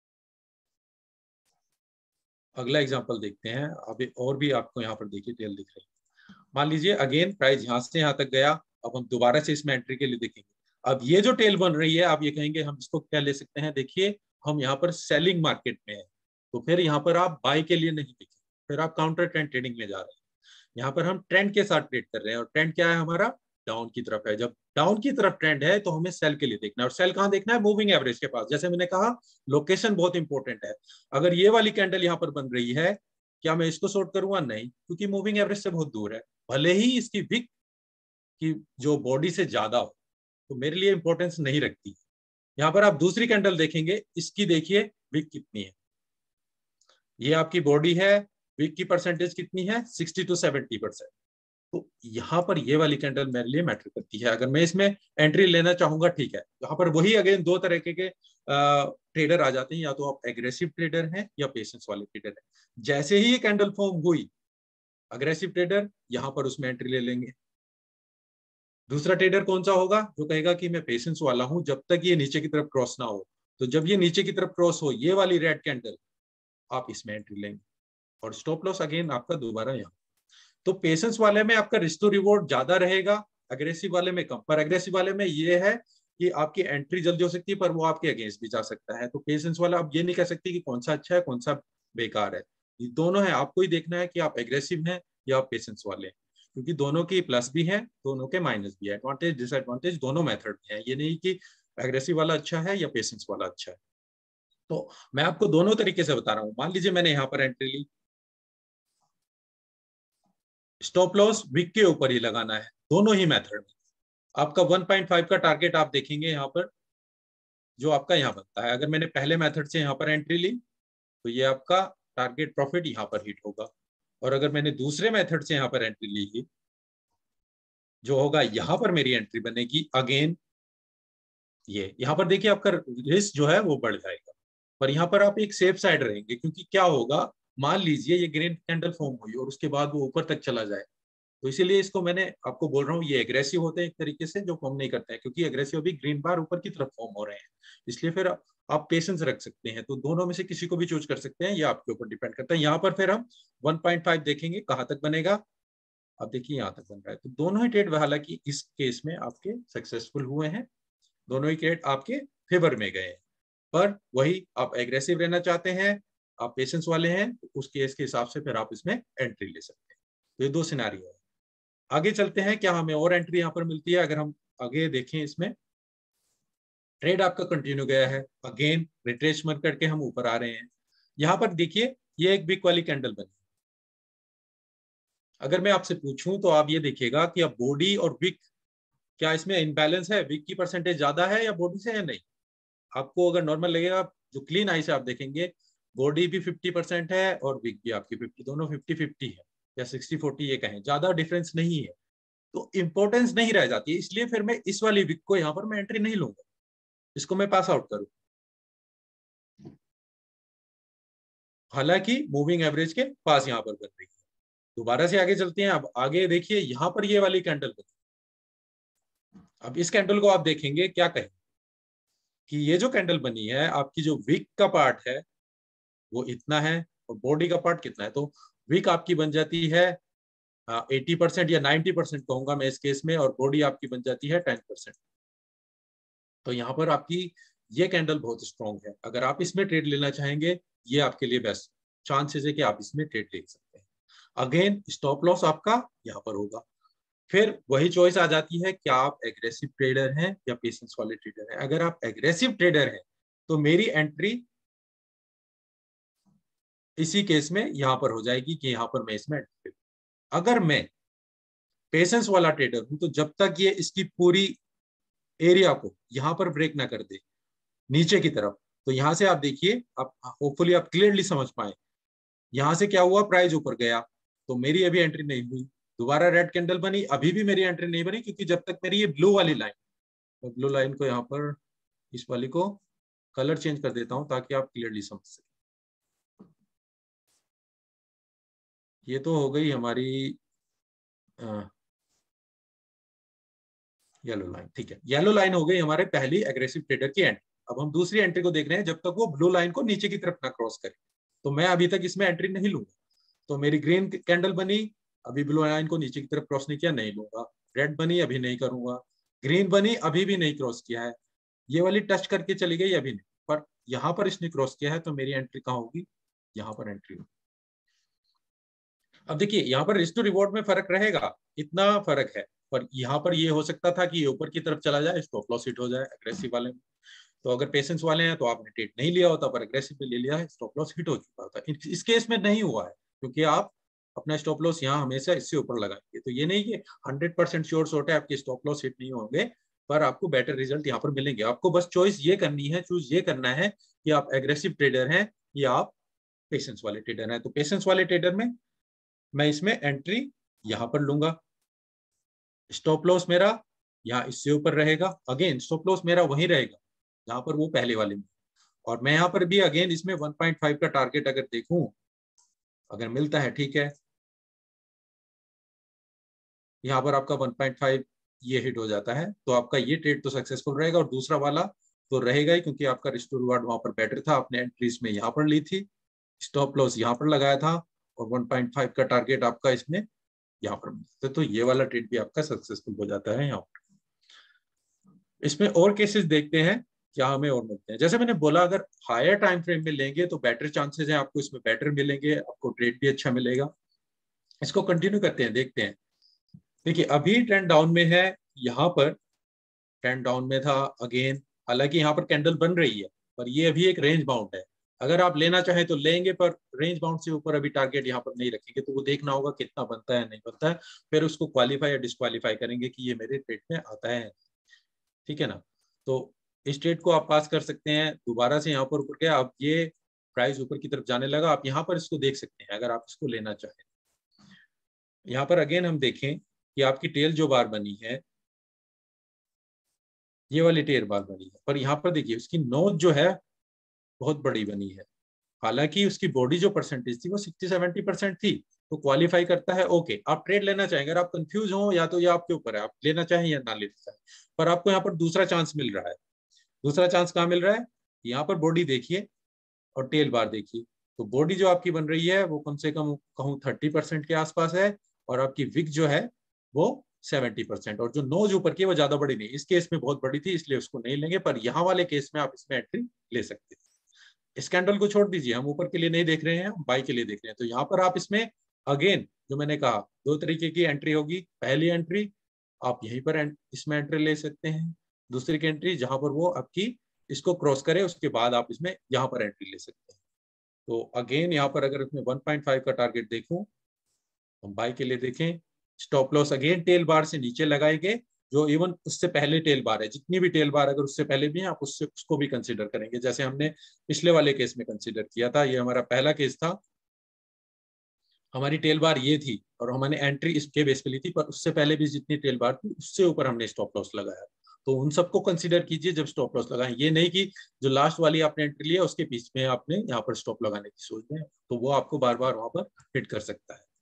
अगला एग्जांपल देखते हैं। अभी और भी आपको यहाँ पर देखिए टेल दिख रही है। मान लीजिए अगेन प्राइस यहाँ से यहाँ तक गया, अब हम दोबारा से इसमें एंट्री के लिए देखेंगे। अब ये जो टेल बन रही है, आप ये कहेंगे हम इसको क्या ले सकते हैं? देखिए हम यहाँ पर सेलिंग मार्केट में है, तो फिर यहाँ पर आप बाय के लिए नहीं देखेंगे, फिर आप काउंटर ट्रेंड ट्रेडिंग में जा रहे हैं। यहाँ पर हम ट्रेंड के साथ ट्रेड कर रहे हैं, और ट्रेंड क्या है हमारा? डाउन की तरफ है। जब डाउन की तरफ ट्रेंड है तो हमें सेल के लिए देखना है, और सेल कहाँ देखना है? मूविंग एवरेज के पास। जैसे मैंने कहा, लोकेशन बहुत इंपॉर्टेंट है। अगर ये वाली कैंडल यहाँ पर बन रही है, क्या मैं इसको शॉर्ट करूंगा? नहीं, क्योंकि मूविंग एवरेज से बहुत दूर है। भले ही इसकी विक की जो बॉडी से ज्यादा हो, तो मेरे लिए इंपॉर्टेंस नहीं रखती। यहाँ पर आप दूसरी कैंडल देखेंगे, इसकी देखिए विक कितनी है। ये आपकी बॉडी है, विक की परसेंटेज कितनी है? 60 to 70%। तो यहाँ पर ये वाली कैंडल मेरे लिए मैटर करती है। अगर मैं इसमें एंट्री लेना चाहूंगा, ठीक है, यहाँ पर वही अगेन दो तरह के ट्रेडर आ जाते हैं, या तो आप एग्रेसिव ट्रेडर हैं या पेशेंस वाले ट्रेडर हैं। जैसे ही ये कैंडल फॉर्म हुई, अग्रेसिव ट्रेडर यहाँ पर उसमें एंट्री ले लेंगे। दूसरा ट्रेडर कौन सा होगा? जो कहेगा कि मैं पेशेंस वाला हूं जब तक ये नीचे की तरफ क्रॉस ना हो। तो जब ये नीचे की तरफ क्रॉस हो, ये वाली रेड कैंडल, आप इसमें एंट्री लेंगे, और स्टॉप लॉस अगेन आपका दोबारा यहाँ। तो पेशेंस वाले में आपका रिस्क टू रिवॉर्ड ज्यादा रहेगा, अग्रेसिव वाले में कम। पर अग्रेसिव वाले में ये है कि आपकी एंट्री जल्दी हो सकती है, पर वो आपके अगेंस्ट भी जा सकता है। तो पेशेंस वाला आप ये नहीं कह सकते कि कौन सा अच्छा है कौन सा बेकार है। ये दोनों है, आपको ही देखना है कि आप एग्रेसिव हैं या आप पेशेंस वाले हैं, क्योंकि दोनों की प्लस भी है, दोनों के माइनस भी है। एडवांटेज डिसएडवांटेज दोनों मेथड में है। ये नहीं कि एग्रेसिव वाला अच्छा है या पेशेंस वाला अच्छा है। तो मैं आपको दोनों तरीके से बता रहा हूँ। मान लीजिए मैंने यहाँ पर एंट्री ली, स्टॉप लॉस विक के ऊपर ही लगाना है, दोनों ही मेथड में। आपका 1.5 का टारगेट आप देखेंगे यहाँ पर, जो आपका यहाँ बनता है। अगर मैंने पहले मेथड से यहाँ पर एंट्री ली, तो ये आपका टारगेट प्रॉफिट यहाँ पर हिट होगा। और अगर मैंने दूसरे मेथड से यहाँ पर एंट्री ली, जो होगा यहाँ पर मेरी एंट्री बनेगी अगेन। ये यहाँ पर देखिए आपका रिस्क जो है वो बढ़ जाएगा, पर यहाँ पर आप एक सेफ साइड रहेंगे। क्योंकि क्या होगा, मान लीजिए ये ग्रीन कैंडल फॉर्म हुई और उसके बाद वो ऊपर तक चला जाए, तो इसीलिए इसको मैंने आपको बोल रहा हूँ, ये एग्रेसिव होते हैं एक तरीके से, जो फॉर्म नहीं करते हैं, क्योंकि एग्रेसिव अभी ग्रीन बार ऊपर की तरफ फॉर्म हो रहे हैं। इसलिए फिर आप पेशेंस रख सकते हैं। तो दोनों में से किसी को भी चूज कर सकते हैं, ये आपके ऊपर डिपेंड करता है। यहाँ पर फिर हम 1.5 देखेंगे कहाँ तक बनेगा। अब देखिए यहाँ तक बन रहा है, तो दोनों ही ट्रेड हालांकि इस केस में आपके सक्सेसफुल हुए हैं, दोनों ही ट्रेड आपके फेवर में गए हैं। पर वही, आप एग्रेसिव रहना चाहते हैं, आप पेशेंस वाले हैं, तो उस केस के हिसाब से फिर आप इसमें एंट्री ले सकते हैं। तो ये दो सिनारियो है। आगे चलते हैं, क्या हमें और एंट्री यहाँ पर मिलती है? अगर हम आगे देखें, इसमें ट्रेड आपका कंटिन्यू गया है, अगेन रिट्रेसमेंट करके हम ऊपर आ रहे हैं। यहाँ पर देखिए ये एक बिग वाली कैंडल बनी। अगर मैं आपसे पूछूं तो आप ये देखिएगा कि अब बॉडी और विक, क्या इसमें इनबैलेंस है? विक की परसेंटेज ज्यादा है या बॉडी से है? नहीं। आपको अगर नॉर्मल लगेगा, जो क्लीन आई से आप देखेंगे, बॉडी भी 50% है और विक भी आपकी 50, दोनों 50-50 है, या 60-40 ये कहें, ज्यादा डिफरेंस नहीं है। तो इंपॉर्टेंस नहीं रह जाती है। इसलिए फिर मैं इस वाली विक को यहाँ पर मैं एंट्री नहीं लूंगा, इसको मैं पास आउट करूँ। हालांकि मूविंग एवरेज के पास यहाँ पर बन रही है। दोबारा से आगे चलते हैं। अब आगे देखिए यहाँ पर ये वाली कैंडल बनी। अब इस कैंडल को आप देखेंगे, क्या कहें कि ये जो कैंडल बनी है, आपकी जो विक का पार्ट है वो इतना है और बॉडी का पार्ट कितना है, तो विक आपकी बन जाती है 80% या 90% कहूंगा मैं इस केस में, और बॉडी आपकी बन जाती है 10%। तो यहाँ पर आपकी ये कैंडल बहुत स्ट्रॉन्ग है, अगर आप इसमें ट्रेड लेना चाहेंगे ये आपके लिए बेस्ट चांसेस है कि आप इसमें ट्रेड ले सकते हैं। अगेन स्टॉप लॉस आपका यहाँ पर होगा। फिर वही चॉइस आ जाती है कि आप एग्रेसिव ट्रेडर हैं या पेशेंस वाले ट्रेडर हैं। अगर आप एग्रेसिव ट्रेडर हैं तो मेरी एंट्री इसी केस में यहां पर हो जाएगी कि यहां पर मैं इसमें एंट्री। अगर मैं पेशेंस वाला ट्रेडर हूं तो जब तक ये इसकी पूरी एरिया को यहां पर ब्रेक ना कर दे नीचे की तरफ, तो यहां से आप देखिए, आप होपफुली आप क्लियरली समझ पाए, यहां से क्या हुआ, प्राइस ऊपर गया तो मेरी अभी एंट्री नहीं हुई, दोबारा रेड कैंडल बनी, अभी भी मेरी एंट्री नहीं बनी, क्योंकि जब तक मेरी ये ब्लू वाली लाइन, मैं ब्लू लाइन को यहाँ पर इस वाली को कलर चेंज कर देता हूं ताकि आप क्लियरली समझ सकें। ये तो हो गई हमारी येलो लाइन, ठीक है, येलो लाइन हो गई हमारे पहली एग्रेसिव ट्रेडर की एंट्री। अब हम दूसरी एंट्री को देख रहे हैं जब तक वो ब्लू लाइन को नीचे की तरफ ना क्रॉस करे, तो मैं अभी तक इसमें एंट्री नहीं लूंगा। तो मेरी ग्रीन कैंडल बनी, अभी ब्लू लाइन को नीचे की तरफ क्रॉस नहीं किया, नहीं लूंगा। रेड बनी, अभी नहीं करूंगा। ग्रीन बनी, अभी भी नहीं क्रॉस किया है, ये वाली टच करके चली गई, अभी नहीं, पर यहाँ पर इसने क्रॉस किया है तो मेरी एंट्री कहाँ होगी, यहाँ पर एंट्री होगी। अब देखिए यहाँ पर रिस्क टू रिवॉर्ड में फर्क रहेगा, इतना फर्क है, पर यहाँ पर ये हो सकता था कि ये ऊपर की तरफ चला जाए, स्टॉप लॉस हिट हो जाए एग्रेसिव वाले में। तो अगर पेशेंस वाले हैं तो आपने ट्रेड नहीं लिया होता, पर एग्रेसिव में ले लिया है, स्टॉप लॉस हिट हो चुका होता। इस केस में नहीं हुआ है, क्योंकि आप अपना स्टॉप लॉस यहाँ हमेशा इससे ऊपर लगाएंगे। तो ये नहीं कि 100% श्योर शॉट है आपके स्टॉप लॉस हिट नहीं होंगे, पर आपको बेटर रिजल्ट यहाँ पर मिलेंगे। आपको बस चॉइस ये करनी है, चूज ये करना है कि आप एग्रेसिव ट्रेडर हैं या आप पेशेंस वाले ट्रेडर हैं। तो पेशेंस वाले ट्रेडर में मैं इसमें एंट्री यहां पर लूंगा, स्टॉप लॉस मेरा यहाँ इससे ऊपर रहेगा, अगेन स्टॉप लॉस मेरा वही रहेगा जहां पर वो पहले वाले में, और मैं यहाँ पर भी अगेन इसमें 1.5 का टारगेट अगर देखूं, अगर मिलता है ठीक है, यहाँ पर आपका 1.5 ये हिट हो जाता है तो आपका ये ट्रेड तो सक्सेसफुल रहेगा, और दूसरा वाला तो रहेगा ही, क्योंकि आपका रिस्क टू रिवार्ड वहां पर बेटर था, आपने एंट्रीज में यहाँ पर ली थी, स्टॉप लॉस यहाँ पर लगाया था, और 1.5 का टारगेट आपका इसमें यहाँ पर मिलता है, तो ये वाला ट्रेड भी आपका सक्सेसफुल हो जाता है यहाँ पर। इसमें और केसेस देखते हैं क्या हमें और मिलते हैं। जैसे मैंने बोला, अगर हायर टाइम फ्रेम में लेंगे तो बेटर चांसेस हैं आपको इसमें बेटर मिलेंगे, आपको ट्रेड भी अच्छा मिलेगा। इसको कंटिन्यू करते हैं, देखते हैं। देखिए अभी ट्रेंड डाउन में है, यहाँ पर ट्रेंड डाउन में था अगेन, हालांकि यहाँ पर कैंडल बन रही है, पर ये अभी एक रेंज बाउंड है, अगर आप लेना चाहें तो लेंगे, पर रेंज बाउंड से ऊपर अभी टारगेट यहाँ पर नहीं रखेंगे, तो वो देखना होगा कितना बनता है नहीं बनता है, फिर उसको क्वालिफाई या डिस्क्वालीफाई करेंगे कि ये मेरे ट्रेड में आता है, ठीक है ना। तो इस ट्रेड को आप पास कर सकते हैं, दोबारा से यहाँ पर ऊपर गया, अब ये प्राइस ऊपर की तरफ जाने लगा, आप यहाँ पर इसको देख सकते हैं अगर आप इसको लेना चाहें। यहाँ पर अगेन हम देखें कि आपकी टेल जो बार बनी है, ये वाली टेल बार बनी है, पर यहाँ पर देखिए उसकी नोच जो है बहुत बड़ी बनी है, हालांकि उसकी बॉडी जो परसेंटेज थी वो 60-70% थी, तो क्वालिफाई करता है। ओके, आप ट्रेड लेना चाहेंगे, अगर आप कंफ्यूज हो या तो ये आपके ऊपर है, आप लेना चाहें या ना लेना चाहें, पर आपको यहाँ पर दूसरा चांस मिल रहा है। दूसरा चांस कहाँ मिल रहा है, यहाँ पर बॉडी देखिए और टेल बार देखिए, तो बॉडी जो आपकी बन रही है वो कम से कम कहूँ 30% के आसपास है, और आपकी विक जो है वो 70%, और जो नोज ऊपर की है वो ज्यादा बड़ी नहीं, इस केस में बहुत बड़ी थी इसलिए उसको नहीं लेंगे, पर यहाँ वाले केस में आप इसमें एंट्री ले सकते हैं। स्कैंडल को छोड़ दीजिए, हम ऊपर के लिए नहीं देख रहे हैं, हम बाई के लिए देख रहे हैं। तो यहाँ पर आप इसमें अगेन जो मैंने कहा, दो तरीके की एंट्री होगी। पहली एंट्री आप यहीं पर इसमें एंट्री ले सकते हैं, दूसरी की एंट्री जहां पर वो आपकी इसको क्रॉस करे उसके बाद आप इसमें यहाँ पर एंट्री ले सकते हैं। तो अगेन यहाँ पर अगर इसमें 1.5 का टारगेट देखूं, हम बाई के लिए देखें, stop loss again tail bar से नीचे लगाएंगे, जो इवन उससे पहले टेल बार है, जितनी भी टेल बार अगर उससे पहले भी है आप उससे उसको भी कंसीडर करेंगे, जैसे हमने पिछले वाले केस में कंसीडर किया था। ये हमारा पहला केस था, हमारी टेल बार ये थी और हमने एंट्री इसके बेस पे ली थी, पर उससे पहले भी जितनी टेल बार थी उससे ऊपर हमने स्टॉप लॉस लगाया, तो उन सबको कंसीडर कीजिए जब स्टॉप लॉस लगाएं। ये नहीं कि जो लास्ट वाली आपने एंट्री लिया उसके बीच में आपने यहाँ पर स्टॉप लगाने की सोच रहे हैं, तो वो आपको बार बार वहां पर हिट कर सकता है।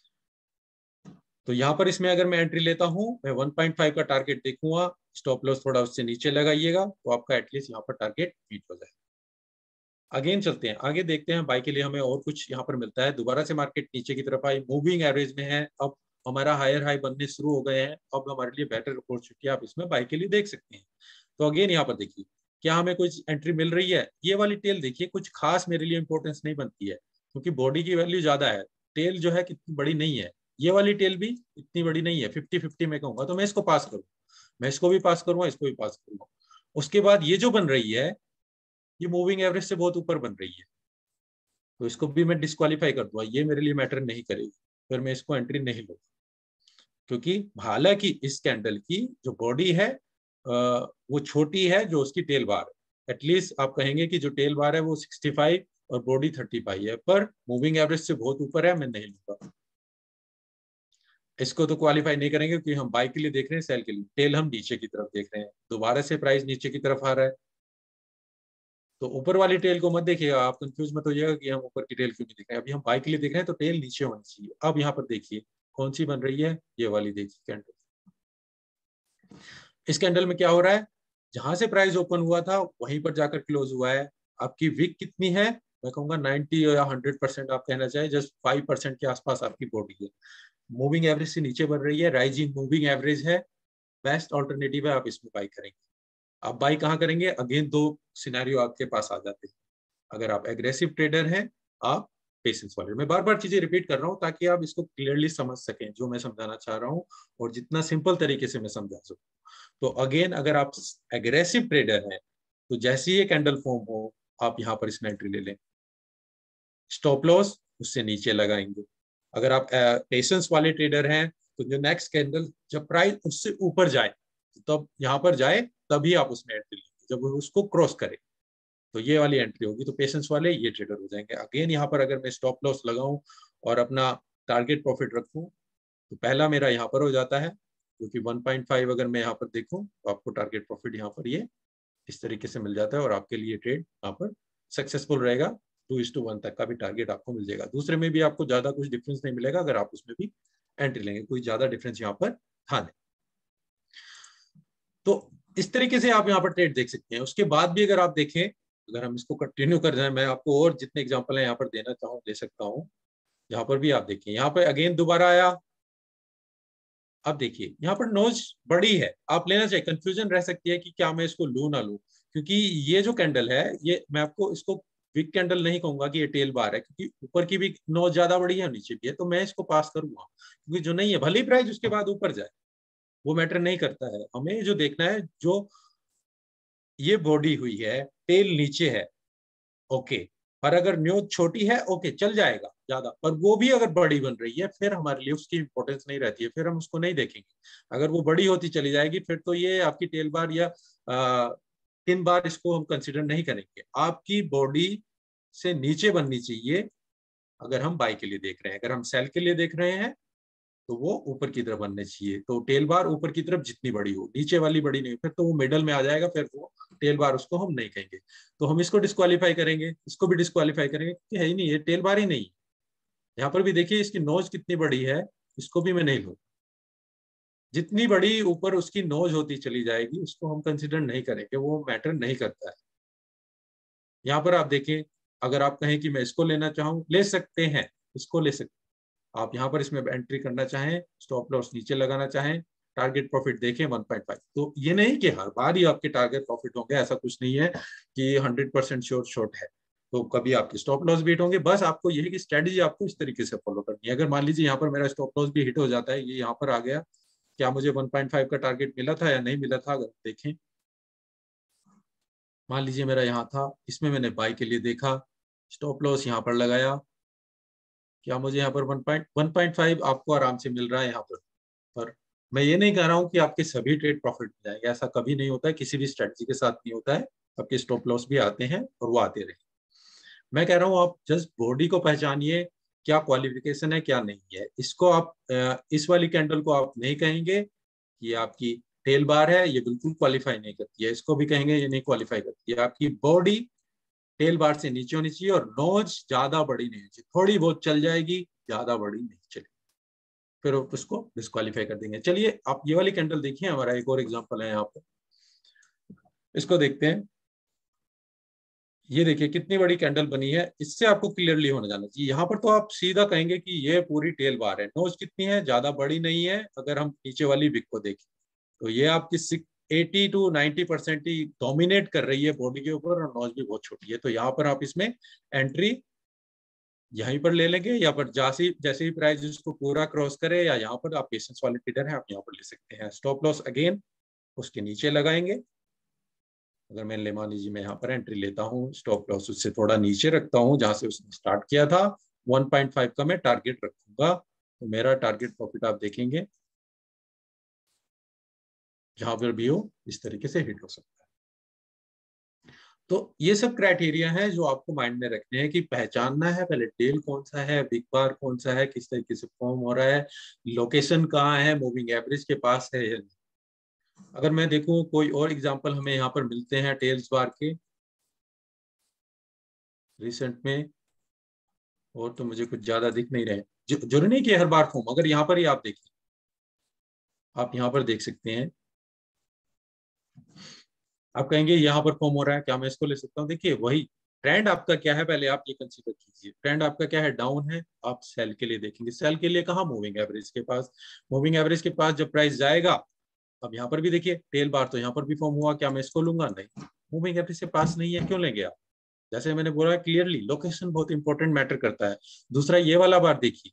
तो यहाँ पर इसमें अगर मैं एंट्री लेता हूँ, मैं 1.5 का टारगेट देखूंगा, स्टॉप लॉस थोड़ा उससे नीचे लगाइएगा तो आपका एटलीस्ट यहाँ पर टारगेट मीट हो जाए। अगेन चलते हैं आगे, देखते हैं बाई के लिए हमें और कुछ यहाँ पर मिलता है। दोबारा से मार्केट नीचे की तरफ आई, मूविंग एवरेज में है, अब हमारा हायर हाई बनने शुरू हो गए हैं, अब हमारे लिए बेटर अपॉर्चुनिटी आप इसमें बाई के लिए देख सकते हैं। तो अगेन यहाँ पर देखिए क्या हमें कुछ एंट्री मिल रही है। ये वाली टेल देखिए कुछ खास मेरे लिए इंपॉर्टेंस नहीं बनती है, क्योंकि बॉडी की वैल्यू ज्यादा है, टेल जो है कितनी बड़ी नहीं है। ये वाली टेल भी इतनी बड़ी नहीं है, 50-50 में कहूंगा, तो मैं इसको पास करूँ, मैं इसको भी पास करूंगा, इसको भी पास करूंगा। उसके बाद ये जो बन रही है, ये मूविंग एवरेज से बहुत ऊपर बन रही है, तो इसको भी मैं डिस्क्वालीफाई कर दूंगा, ये मेरे लिए मैटर नहीं करेगी, फिर मैं इसको एंट्री नहीं लूंगा। क्योंकि हालांकि इस कैंडल की जो बॉडी है वो छोटी है, जो उसकी टेल बार है, एटलीस्ट आप कहेंगे कि जो टेल बार है वो 65 और बॉडी 35 है, पर मूविंग एवरेज से बहुत ऊपर है, मैं नहीं लूंगा इसको। तो क्वालिफाई नहीं करेंगे क्योंकि हम बाई के लिए देख रहे हैं, सेल के लिए। टेल हम नीचे की तरफ देख रहे हैं, दोबारा से प्राइस नीचे की तरफ आ रहा है, तो ऊपर वाली टेल को मत देखिएगा, आप कंफ्यूज मत होइएगा कि हम ऊपर की टेल क्यों नहीं देख रहे हैं। अभी हम बाई के लिए देख रहे हैं तो टेल नीचे होनी चाहिए। अब यहाँ पर देखिए कौन सी बन रही है, ये वाली देखिए कैंडल। इस कैंडल में क्या हो रहा है, जहां से प्राइस ओपन हुआ था वहीं पर जाकर क्लोज हुआ है। आपकी विक कितनी है, मैं कहूंगा 90 या 100% आप कहना चाहे, जस्ट 5% के आसपास आपकी बॉडी है। मूविंग एवरेज से नीचे बढ़ रही है, राइजिंग मूविंग एवरेज है, बेस्ट ऑल्टरनेटिव है, आप इसमें बाई करेंगे। आप बाई कहाँ करेंगे, अगेन दो सिनेरियो आपके पास आ जाते हैं। अगर आप एग्रेसिव ट्रेडर हैं, आप पेशेंस वाले। मैं बार बार चीजें रिपीट कर रहा हूँ ताकि आप इसको क्लियरली समझ सकें जो मैं समझाना चाह रहा हूँ, और जितना सिंपल तरीके से मैं समझा सकूँ। तो अगेन अगर आप एग्रेसिव ट्रेडर हैं, तो जैसे ही ये कैंडल फॉर्म हो, आप यहाँ पर इसमें एंट्री ले लें, स्टॉप लॉस उससे नीचे लगाएंगे। अगर आप पेशेंस वाले ट्रेडर हैं, तो जो नेक्स्ट कैंडल जब प्राइस उससे ऊपर जाए, तब यहाँ पर जाए, तभी आप उसमें एंट्री लेंगे, जब वो उसको क्रॉस करे, तो ये वाली एंट्री होगी। तो पेशेंस वाले ये ट्रेडर हो जाएंगे। अगेन यहाँ पर अगर मैं स्टॉप लॉस लगाऊं और अपना टारगेट प्रॉफिट रखूं, तो पहला मेरा यहाँ पर हो जाता है, क्योंकि 1.5 अगर मैं यहाँ पर देखूं, तो आपको टारगेट प्रॉफिट यहाँ पर ये इस तरीके से मिल जाता है, और आपके लिए ट्रेड यहाँ पर सक्सेसफुल रहेगा। 2:1 तक का भी टारगेट आपको मिल जाएगा। दूसरे में भी आपको ज्यादा कुछ डिफरेंस नहीं मिलेगा अगर आप उसमें भी एंट्री लेंगे, कोई ज्यादा डिफरेंस यहाँ पर था नहीं। तो इस तरीके से आप यहाँ पर ट्रेड देख सकते हैं। उसके बाद भी अगर आप देखें, अगर हम इसको कंटिन्यू कर जाए, मैं आपको और जितने एग्जांपल है यहाँ पर देना चाहूँ दे सकता हूँ। यहाँ पर भी आप देखिए, यहाँ पर अगेन दोबारा आया। अब देखिए यहाँ पर नोज बड़ी है, आप लेना चाहिए, कंफ्यूजन रह सकती है कि क्या मैं इसको लूं ना लूं, क्योंकि ये जो कैंडल है, ये मैं आपको इसको बिग कैंडल नहीं कहूंगा कि ये टेल बार है, क्योंकि ऊपर की भी नोज ज्यादा बड़ी है, नीचे भी है, तो मैं इसको पास करूंगा। क्योंकि जो नहीं है, भले ही प्राइस उसके बाद ऊपर जाए, वो मैटर नहीं करता है। हमें जो देखना है, जो ये बॉडी हुई है, टेल नीचे है, ओके, पर अगर न्यूज छोटी है, ओके चल जाएगा ज्यादा, पर वो भी अगर बड़ी बन रही है, फिर हमारे लिए उसकी इंपॉर्टेंस नहीं रहती है, फिर हम उसको नहीं देखेंगे। अगर वो बड़ी होती चली जाएगी, फिर तो ये आपकी टेल बार या 3 बार इसको हम कंसिडर नहीं करेंगे। आपकी बॉडी से नीचे बननी चाहिए अगर हम बाई के लिए देख रहे हैं। अगर हम सेल के लिए देख रहे हैं, तो वो ऊपर की तरफ बनने चाहिए। तो टेल बार ऊपर की तरफ जितनी बड़ी हो, नीचे वाली बड़ी नहीं, फिर तो वो मिडल में आ जाएगा, फिर वो टेल बार उसको हम नहीं कहेंगे। तो हम इसको डिस्क्वालीफाई करेंगे, इसको भी डिस्क्वालीफाई करेंगे कि है ही नहीं, ये टेल बार ही नहीं। यहाँ पर भी देखिए इसकी नोज कितनी बड़ी है, इसको भी मैं नहीं लूँ। जितनी बड़ी ऊपर उसकी नोज होती चली जाएगी, उसको हम कंसिडर नहीं करेंगे, वो मैटर नहीं करता है। यहाँ पर आप देखें, अगर आप कहें कि मैं इसको लेना चाहूँ, ले सकते हैं, इसको ले सकते हैं आप। यहाँ पर इसमें एंट्री करना चाहें, स्टॉप लॉस नीचे लगाना चाहें, टारगेट प्रॉफिट देखें 1.5। तो ये नहीं कि हर बार ही आपके टारगेट प्रॉफिट होंगे, ऐसा कुछ नहीं है कि 100% श्योर शॉर्ट है, तो कभी आपके स्टॉप लॉस भी हिट होंगे। बस आपको यही कि स्ट्रेटेजी आपको इस तरीके से फॉलो करनी है। अगर मान लीजिए यहाँ पर मेरा स्टॉप लॉस भी हिट हो जाता है, ये यहाँ पर आ गया, क्या मुझे 1.5 का टारगेट मिला था या नहीं मिला था, अगर देखें, मान लीजिए मेरा यहाँ था, इसमें मैंने बाई के लिए देखा, स्टॉप लॉस यहाँ पर लगाया, क्या मुझे यहाँ पर 1.5 आपको आराम से मिल रहा है यहाँ पर मैं ये नहीं कह रहा हूँ कि आपके सभी ट्रेड प्रॉफिट में जाएंगे, ऐसा कभी नहीं होता है, किसी भी स्ट्रेटजी के साथ नहीं होता है। आपके स्टॉप लॉस भी आते हैं और वो आते रहे। मैं कह रहा हूँ आप जस्ट बॉडी को पहचानिए, क्या क्वालिफिकेशन है क्या नहीं है। इसको आप इस वाली कैंडल को आप नहीं कहेंगे कि ये आपकी टेल बार है, ये बिल्कुल क्वालिफाई नहीं करती है। इसको भी कहेंगे ये नहीं क्वालिफाई करती है। आपकी बॉडी टेल बार से नीचे होनी चाहिए, और नोज ज्यादा बड़ी नहीं चाहिए, थोड़ी बहुत चल जाएगी, ज्यादा बड़ी नहीं चलेगी, फिर आप उसको डिस्क्वालीफाई कर देंगे। चलिए आप ये वाली कैंडल देखिए, हमारा एक और एग्जांपल है यहाँ पर, इसको देखते हैं। ये देखिए कितनी बड़ी कैंडल बनी है, इससे आपको क्लियरली होना जाना चाहिए। यहाँ पर तो आप सीधा कहेंगे कि ये पूरी टेल बार है। नोज कितनी है, ज्यादा बड़ी नहीं है। अगर हम नीचे वाली विक को देखें तो ये आपकी 80 to 90% ही डोमिनेट कर रही है बॉडी के ऊपर, और नोज भी बहुत छोटी है। तो यहाँ पर आप इसमें एंट्री यहीं पर ले लेंगे, या पर जैसे जैसे ही प्राइस इसको पूरा क्रॉस करे, या यहाँ पर आप पेशेंस वाले ट्रेडर हैं, आप यहाँ पर ले सकते हैं। स्टॉप लॉस अगेन उसके नीचे लगाएंगे। अगर मैं ले मान लीजिए मैं यहाँ पर एंट्री लेता हूँ, स्टॉप लॉस उससे थोड़ा नीचे रखता हूँ जहां से उसने स्टार्ट किया था, 1.5 का मैं टारगेट रखूंगा। तो मेरा टारगेट प्रॉफिट आप देखेंगे जहां पर भी हो इस तरीके से हिट हो सकता है। तो ये सब क्राइटेरिया है जो आपको माइंड में रखने हैं कि पहचानना है पहले टेल कौन सा है, बिग बार कौन सा है, किस तरीके से फॉर्म हो रहा है, लोकेशन कहाँ है, मूविंग एवरेज के पास है या नहीं। अगर मैं देखूं कोई और एग्जांपल हमें यहाँ पर मिलते हैं टेल्स बार के रिसेंट में, और तो मुझे कुछ ज्यादा दिख नहीं रहे। जरूरी नहीं कि हर बार फॉर्म, अगर यहाँ पर ही आप देखिए, आप यहाँ पर देख सकते हैं। आप कहेंगे यहाँ पर फॉर्म हो रहा है, क्या मैं इसको ले सकता हूँ? देखिए वही ट्रेंड आपका क्या है, पहले आप ये कंसीडर कीजिए। ट्रेंड आपका क्या है, डाउन है। आप सेल के लिए देखेंगे, सेल के लिए कहाँ, मूविंग एवरेज के पास। मूविंग एवरेज के पास जब प्राइस जाएगा, अब यहाँ पर भी देखिए टेल बार तो यहाँ पर भी फॉर्म हुआ, क्या मैं इसको लूंगा? नहीं, मूविंग एवरेज के पास नहीं है, क्यों लेंगे आप? जैसे मैंने बोला क्लियरली, लोकेशन बहुत इंपॉर्टेंट मैटर करता है। दूसरा ये वाला बार देखिए,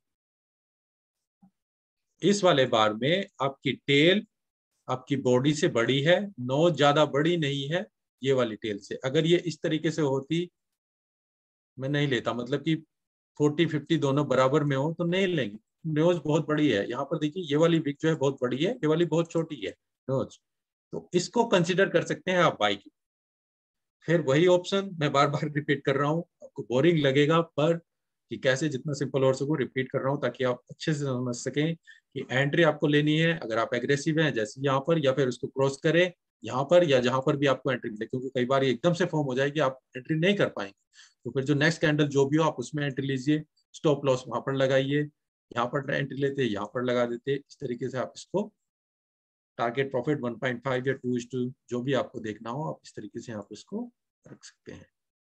इस वाले बार में आपकी टेल आपकी बॉडी से बड़ी है, नोज ज्यादा बड़ी नहीं है ये वाली टेल से। अगर ये इस तरीके से होती, मैं नहीं लेता, मतलब कि 40-50 दोनों बराबर में हो तो नहीं लेंगे। नोज बहुत बड़ी है, यहाँ पर देखिए ये वाली विक जो है बहुत बड़ी है, ये वाली बहुत छोटी है नोज। तो इसको कंसिडर कर सकते हैं आप बाई की। फिर वही ऑप्शन मैं बार बार रिपीट कर रहा हूँ, आपको बोरिंग लगेगा, पर कि कैसे जितना सिंपल हो सको रिपीट कर रहा हूँ ताकि आप अच्छे से समझ सकें कि एंट्री आपको लेनी है अगर आप एग्रेसिव हैं, जैसे यहाँ पर, या फिर उसको क्रॉस करें यहाँ पर, या जहां पर भी आपको एंट्री मिले। क्योंकि कई बार ये एकदम से फॉर्म हो जाएगी, आप एंट्री नहीं कर पाएंगे। तो फिर जो नेक्स्ट कैंडल जो भी हो, आप उसमें एंट्री लीजिए, स्टॉप लॉस वहां पर लगाइए, यहाँ पर एंट्री लेते यहाँ पर लगा देते। इस तरीके से आप इसको टारगेट प्रॉफिट 1.5 या 2:2 जो भी आपको देखना हो, आप इस तरीके से आप इसको रख सकते हैं।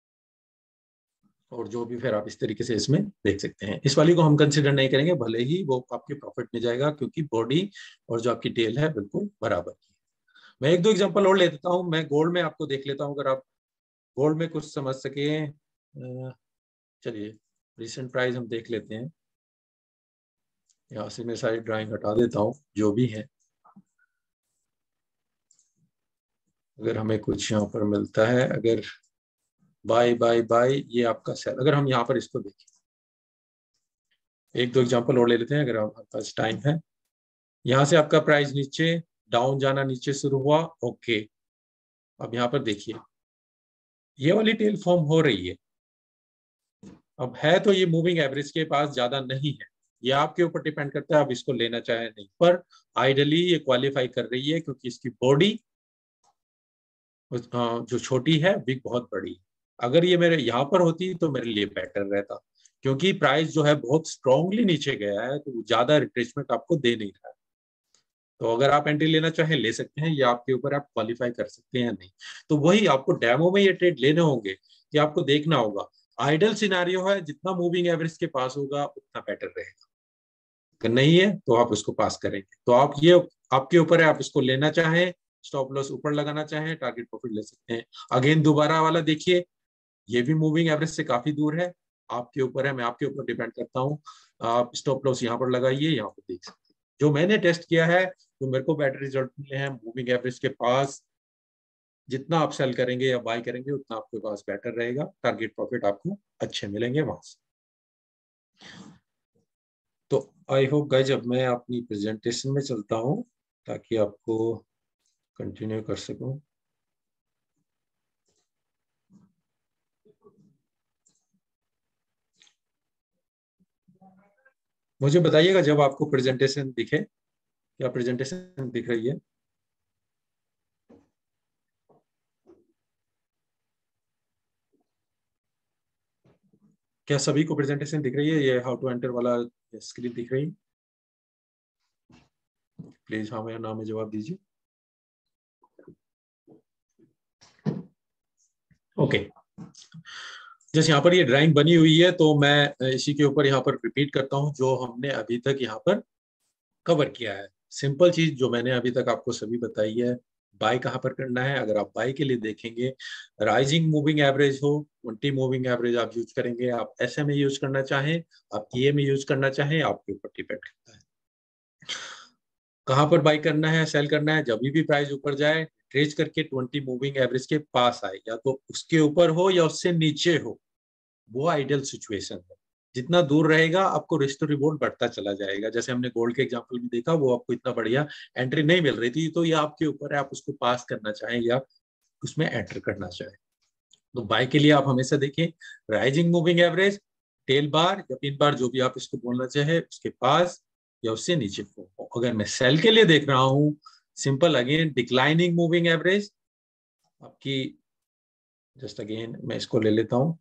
और जो भी फिर आप इस तरीके से इसमें देख सकते हैं। इस वाली को हम कंसिडर नहीं करेंगे, भले ही वो आपके प्रॉफिट में जाएगा, क्योंकि बॉडी और जो आपकी टेल है बिल्कुल बराबर की है। मैं एक दो एग्जांपल और ले देता हूँ। मैं गोल्ड में आपको देख लेता हूँ, अगर आप गोल्ड में कुछ समझ सके। चलिए रिसेंट प्राइस हम देख लेते हैं। यहाँ से मैं सारी ड्राइंग हटा देता हूँ जो भी है। अगर हमें कुछ यहाँ पर मिलता है, अगर बाय बाय बाय ये आपका सेल, अगर हम यहाँ पर इसको देखें, एक दो एग्जांपल और ले लेते हैं अगर हमारे पास टाइम है। यहाँ से आपका प्राइस नीचे डाउन जाना नीचे शुरू हुआ, ओके। अब यहाँ पर देखिए ये वाली टेल फॉर्म हो रही है। अब है तो ये मूविंग एवरेज के पास ज्यादा नहीं है, ये आपके ऊपर डिपेंड करता है आप इसको लेना चाहे नहीं, पर आइडली ये क्वालिफाई कर रही है क्योंकि इसकी बॉडी जो छोटी है, बिग बहुत बड़ी है। अगर ये मेरे यहाँ पर होती तो मेरे लिए बेटर रहता, क्योंकि प्राइस जो है बहुत स्ट्रांगली नीचे गया है, तो ज्यादा रिट्रेसमेंट आपको दे नहीं रहा है। तो अगर आप एंट्री लेना चाहें ले सकते हैं, या आपके ऊपर आप क्वालिफाई कर सकते हैं या नहीं। तो वही आपको डेमो में ये ट्रेड लेने होंगे कि आपको देखना होगा। आइडल सिनारियो है, जितना मूविंग एवरेज के पास होगा उतना बेटर रहेगा। अगर नहीं है तो आप उसको पास करेंगे। तो आप ये आपके ऊपर है, आप इसको लेना चाहें, स्टॉप लॉस ऊपर लगाना चाहें, टारगेट प्रॉफिट ले सकते हैं। अगेन दोबारा वाला देखिए, ये भी मूविंग एवरेज से काफी दूर है। आपके ऊपर है, मैं आपके ऊपर डिपेंड करता हूँ। आप स्टॉप लॉस यहाँ पर लगाइए, यहाँ पर देख सकते हैं। जो मैंने टेस्ट किया है, तो मेरे को बेटर रिजल्ट मिले हैं मूविंग एवरेज के पास। जितना आप सेल करेंगे या बाय करेंगे उतना आपके पास बेटर रहेगा, टारगेट प्रॉफिट आपको अच्छे मिलेंगे वहां से। तो आई होप गाइज, अब मैं अपनी प्रेजेंटेशन में चलता हूँ ताकि आपको कंटिन्यू कर सकूं। मुझे बताइएगा जब आपको प्रेजेंटेशन दिखे। क्या प्रेजेंटेशन दिख रही है? क्या सभी को प्रेजेंटेशन दिख रही है? ये हाउ टू एंटर वाला स्क्रीन दिख रही है? प्लीज हाँ या ना में जवाब दीजिए। ओके। जैसे यहाँ पर ये ड्राइंग बनी हुई है, तो मैं इसी के ऊपर यहाँ पर रिपीट करता हूँ जो हमने अभी तक यहाँ पर कवर किया है। सिंपल चीज जो मैंने अभी तक आपको सभी बताई है। बाय कहाँ पर करना है, अगर आप बाय के लिए देखेंगे, राइजिंग मूविंग एवरेज हो, 20 मूविंग एवरेज आप यूज करेंगे। आप एसए में यूज करना चाहें, आप ईए में यूज करना चाहें, आपके ऊपर डिपेंड करता है। कहाँ पर बाय करना है, सेल करना है, जब भी प्राइस ऊपर जाए, ट्रेस करके 20 मूविंग एवरेज के पास आए, या तो उसके ऊपर हो या उससे नीचे हो, वो आइडियल सिचुएशन है। जितना दूर रहेगा आपको रिस्क टू रिवॉर्ड बढ़ता चला जाएगा। जैसे हमने गोल्ड के एग्जांपल में देखा, वो आपको इतना बढ़िया एंट्री नहीं मिल रही थी, तो ये आपके ऊपर है, आप उसको पास करना चाहें या उसमें एंटर करना चाहें। तो बाय के लिए आप हमेशा देखें rising moving average, tail bar या पिन बार, जो भी आप इसको बोलना चाहे, उसके पास या उससे नीचे हो। अगर मैं सेल के लिए देख रहा हूँ, simple again declining moving average आपकी, जस्ट अगेन मैं इसको ले लेता हूँ,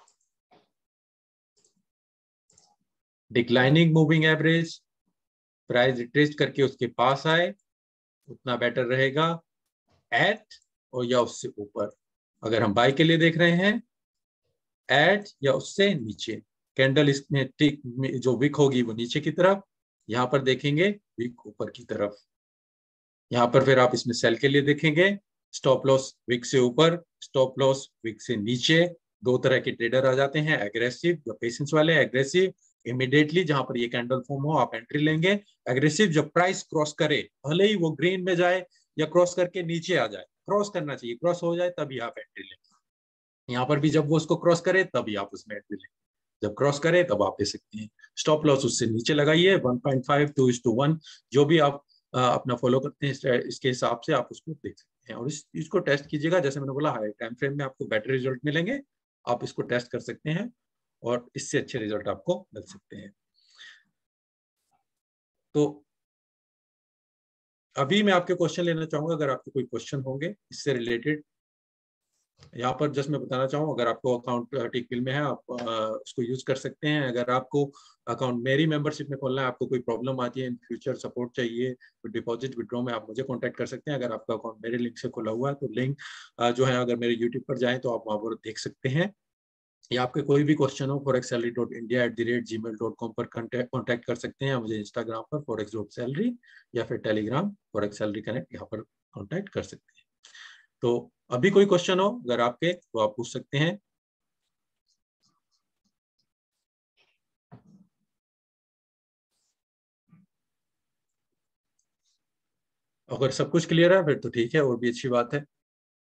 declining moving average, price retrace करके उसके पास आए, उतना बेटर रहेगा, एट और या उससे ऊपर। अगर हम बाय के लिए देख रहे हैं, एट या उससे नीचे। कैंडल इसमें टिक जो विक होगी वो नीचे की तरफ, यहाँ पर देखेंगे विक ऊपर की तरफ। यहाँ पर फिर आप इसमें सेल के लिए देखेंगे, स्टॉप लॉस विक से ऊपर, स्टॉप लॉस विक से नीचे। दो तरह के ट्रेडर आ जाते हैं, एग्रेसिव या पेशेंस वाले। एग्रेसिव इमीडिएटली जहां पर ये कैंडल फॉर्म हो आप एंट्री लेंगे। एग्रेसिव जब प्राइस क्रॉस करे, भले ही वो ग्रीन में जाए या क्रॉस करके नीचे आ जाए, क्रॉस करना चाहिए, क्रॉस हो जाए तभी आप एंट्री लेंगे। यहाँ पर भी जब वो उसको क्रॉस करे तभी आप उसमें एंट्री लेंगे, जब क्रॉस करे तब आप ले सकते हैं। स्टॉप लॉस उससे नीचे लगाइए, 1.5 2:1, जो भी आप अपना फॉलो करते हैं इसके हिसाब से आप उसको देख सकते हैं। और इसको टेस्ट कीजिएगा, जैसे मैंने बोला हाई टाइम फ्रेम में आपको बेटर रिजल्ट मिलेंगे, आप इसको टेस्ट कर सकते हैं और इससे अच्छे रिजल्ट आपको मिल सकते हैं। तो अभी मैं आपके क्वेश्चन लेना चाहूंगा, अगर आपके कोई क्वेश्चन होंगे इससे रिलेटेड। यहाँ पर जस्ट मैं बताना चाहूँ, अगर आपको अकाउंट टिकविल में है, आप उसको यूज कर सकते हैं। अगर आपको अकाउंट मेरी मेंबरशिप में खोलना है, आपको कोई प्रॉब्लम आती है, इन फ्यूचर सपोर्ट चाहिए डिपॉजिट विड्रॉ में, आप मुझे कांटेक्ट कर सकते हैं। अगर आपका अकाउंट मेरे लिंक से खुला हुआ है तो लिंक जो है, अगर मेरे यूट्यूब पर जाएं तो आप वहाँ पर देख सकते हैं। या आपके कोई भी क्वेश्चन हो, forex.salary.india@gmail.com पर कॉन्टैक्ट कर सकते हैं। मुझे इंस्टाग्राम पर forex.salary या फिर टेलीग्राम forex salary connect, यहाँ पर कॉन्टैक्ट कर सकते हैं। तो अभी कोई क्वेश्चन हो अगर आपके, तो आप पूछ सकते हैं। अगर सब कुछ क्लियर है फिर तो ठीक है, और भी अच्छी बात है।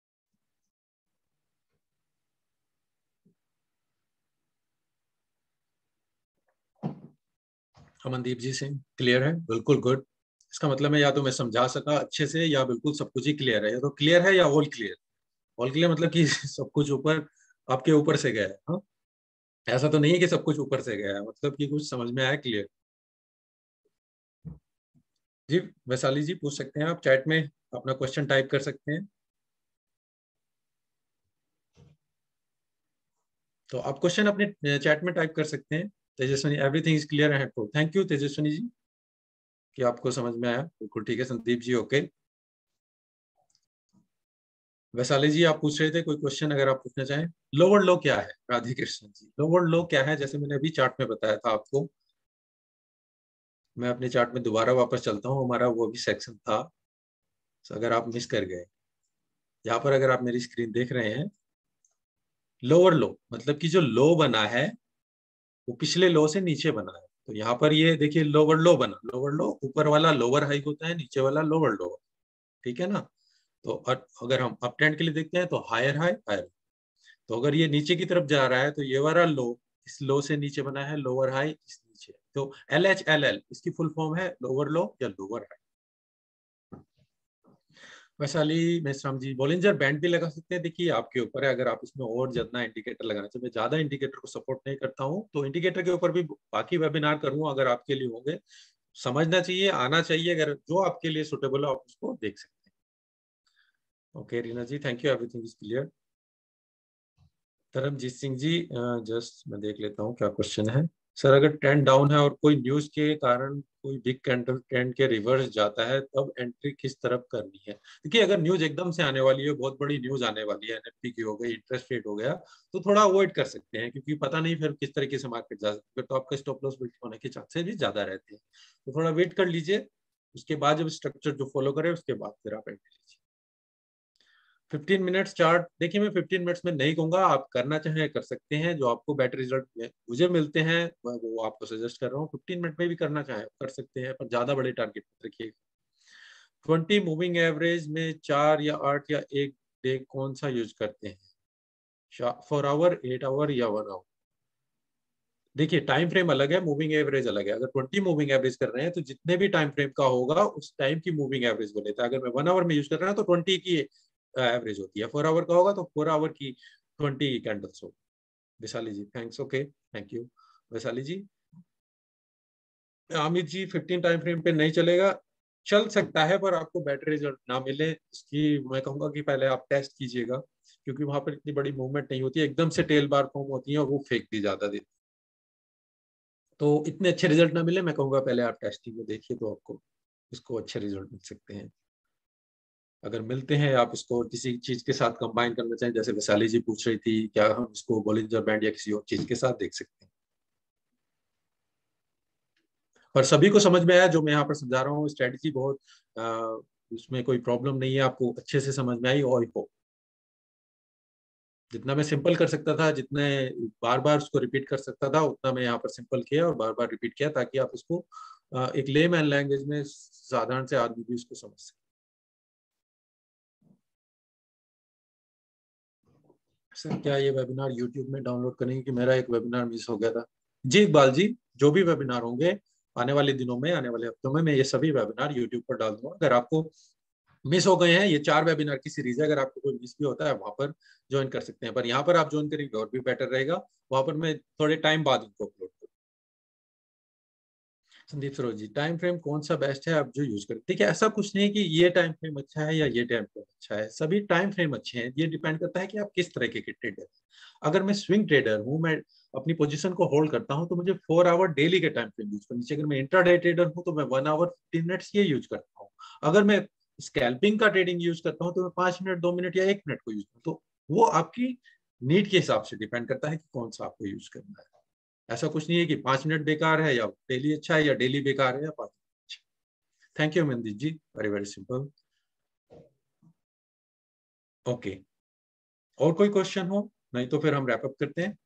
अमनदीप जी से क्लियर है, बिल्कुल गुड। इसका मतलब है या तो मैं समझा सका अच्छे से, या बिल्कुल सब कुछ ही क्लियर है। या तो क्लियर है या ऑल क्लियर। ऑल क्लियर मतलब कि सब कुछ ऊपर आपके ऊपर से गया है। हाँ, ऐसा तो नहीं है कि सब कुछ ऊपर से गया है, मतलब कि कुछ समझ में आया, क्लियर। जी वैशाली जी पूछ सकते हैं, आप चैट में अपना क्वेश्चन टाइप कर सकते हैं। तो आप क्वेश्चन अपने चैट में टाइप कर सकते हैं। तेजस्वनी, एवरीथिंग इज क्लियर है तो थैंक यू तेजस्वनी जी कि आपको समझ में आया। बिल्कुल ठीक है संदीप जी, ओके। वैशाली जी आप पूछ रहे थे कोई क्वेश्चन, अगर आप पूछना चाहें। लोअर लो क्या है, राधे कृष्ण जी, लोअर लो क्या है, जैसे मैंने अभी चार्ट में बताया था आपको। मैं अपने चार्ट में दोबारा वापस चलता हूँ, हमारा वो भी सेक्शन था, तो अगर आप मिस कर गए, यहाँ पर अगर आप मेरी स्क्रीन देख रहे हैं, लोअर लो मतलब कि जो लो बना है वो पिछले लो से नीचे बना है। तो यहाँ पर ये देखिए लोअर लो बना, लोअर लो, ऊपर वाला लोअर हाई होता है, नीचे वाला लोअर लो, ठीक है ना। तो अगर हम अप ट्रेंड के लिए देखते हैं तो हायर हाई हायर। तो अगर ये नीचे की तरफ जा रहा है तो ये वाला लो इस लो से नीचे बना है, लोअर हाई इस नीचे। तो LHLL इसकी फुल फॉर्म है लोअर लो या lower high. Vaishali Meshram ji, Bollinger band भी लगा सकते हैं, देखिए आपके ऊपर है, अगर आप इसमें और जितना इंडिकेटर लगाना चाहिए। मैं ज्यादा इंडिकेटर को सपोर्ट नहीं करता हूँ, तो इंडिकेटर के ऊपर भी बाकी वेबिनार करूंगा, अगर आपके लिए होंगे। समझना चाहिए, आना चाहिए, अगर जो आपके लिए सुटेबल हो आप उसको देख सकते हैं। Okay Reena ji, thank you, everything is clear. Dharamjeet Singh ji, just मैं देख लेता हूँ क्या क्वेश्चन है। सर अगर ट्रेंड डाउन है और कोई न्यूज के कारण कोई बिग कैंडल ट्रेंड के रिवर्स जाता है, तब एंट्री किस तरफ करनी है? देखिए, अगर न्यूज एकदम से आने वाली है, बहुत बड़ी न्यूज आने वाली है, एनएफटी की हो गई, इंटरेस्ट रेट हो गया, तो थोड़ा अवॉइड कर सकते हैं, क्योंकि पता नहीं फिर किस तरीके से मार्केट जा सकती है, तो आपका स्टॉप लॉस बिल्ट होने के चांसेस भी ज्यादा रहते हैं। तो थोड़ा वेट कर लीजिए, उसके बाद जब स्ट्रक्चर जो फॉलो करे उसके बाद फिर आप एंट्री लीजिए। 15 मिनट्स चार्ट, देखिए मैं 15 मिनट्स में नहीं कहूंगा, आप करना चाहें कर सकते हैं, जो आपको बेटर रिजल्ट मुझे मिलते हैं वो आपको सजेस्ट कर रहा हूँ। 15 मिनट में भी करना चाहें कर सकते हैं, पर ज्यादा बड़े टारगेट मत रखिए। 20 मूविंग एवरेज में 4 या 8 या एक डे कौन सा यूज करते हैं? 4 आवर, 8 आवर या 1 आवर? देखिए, टाइम फ्रेम अलग है, मूविंग एवरेज अलग है। अगर 20 मूविंग एवरेज कर रहे हैं तो जितने भी टाइम फ्रेम का होगा उस टाइम की मूविंग एवरेज को लेता है। अगर मैं 1 आवर में यूज कर रहा हूँ तो 20 की एवरेज होती है। 4 आवर का होगा तो 4 आवर की 20 कैंडल्स हो। Vaishali ji thanks, okay thank you. Vaishali ji, Amit ji 15 time frame पे नहीं चलेगा, चल सकता है पर आपको बेटर रिजल्ट ना मिले, इसकी मैं कहूंगा कि पहले आप टेस्ट कीजिएगा, क्योंकि वहां पर इतनी बड़ी मूवमेंट नहीं होती है, एकदम से टेल बार फॉर्म होती है और वो फेक भी ज्यादा देती है। तो इतने अच्छे रिजल्ट ना मिले, मैं कहूंगा पहले आप टेस्टिंग में देखिए, तो आपको इसको अच्छे रिजल्ट मिल सकते हैं। अगर मिलते हैं, आप इसको किसी चीज के साथ कंबाइन करना चाहें, जैसे वैशाली जी पूछ रही थी, क्या हम इसको बॉलिंजर बैंड या किसी और चीज के साथ देख सकते हैं? पर सभी को समझ में आया जो मैं यहाँ पर समझा रहा हूँ, स्ट्रेटजी बहुत उसमें कोई प्रॉब्लम नहीं है, आपको अच्छे से समझ में आई और हो। जितना मैं सिंपल कर सकता था, जितने बार बार उसको रिपीट कर सकता था, उतना मैं यहाँ पर सिंपल किया और बार बार रिपीट किया, ताकि आप उसको एक लेमैन लैंग्वेज में साधारण से आदमी भी उसको समझ सके। सर क्या ये वेबिनार यूट्यूब में डाउनलोड करेंगे, कि मेरा एक वेबिनार मिस हो गया था? जी इकबाल जी, जो भी वेबिनार होंगे आने वाले दिनों में, आने वाले हफ्तों में, मैं ये सभी वेबिनार यूट्यूब पर डाल दूंगा। अगर आपको मिस हो गए हैं, ये 4 वेबिनार की सीरीज है, अगर आपको कोई मिस भी होता है वहां पर ज्वाइन कर सकते हैं, पर यहाँ पर आप ज्वाइन करेंगे और भी बेटर रहेगा। वहां पर मैं थोड़े टाइम बाद इनको अपलोड करूँ। संदीप सरोज जी, टाइम फ्रेम कौन सा बेस्ट है आप जो यूज करें? देखिए, ऐसा कुछ नहीं है कि ये टाइम फ्रेम अच्छा है या ये टाइम फ्रेम अच्छा है, सभी टाइम फ्रेम अच्छे हैं, ये डिपेंड करता है कि आप किस तरह के ट्रेडर हैं। अगर मैं स्विंग ट्रेडर हूँ, मैं अपनी पोजीशन को होल्ड करता हूँ, तो मुझे 4 आवर डेली के टाइम फ्रेम यूज करनी चाहिए। अगर मैं इंट्राडे ट्रेडर हूँ तो मैं 1 आवर 15 मिनट्स ये यूज करता हूँ। अगर मैं स्कैल्पिंग का ट्रेडिंग यूज करता हूँ तो मैं 5 मिनट, 2 मिनट या 1 मिनट को यूज करता हूँ। तो वो आपकी नीड के हिसाब से डिपेंड करता है कि कौन सा आपको यूज करना है। ऐसा कुछ नहीं है कि 5 मिनट बेकार है या डेली अच्छा है, या डेली बेकार है या 5 मिनट अच्छा। Thank you Mandeep ji, very very simple. Okay, और कोई क्वेश्चन हो? नहीं तो फिर हम रैप अप करते हैं।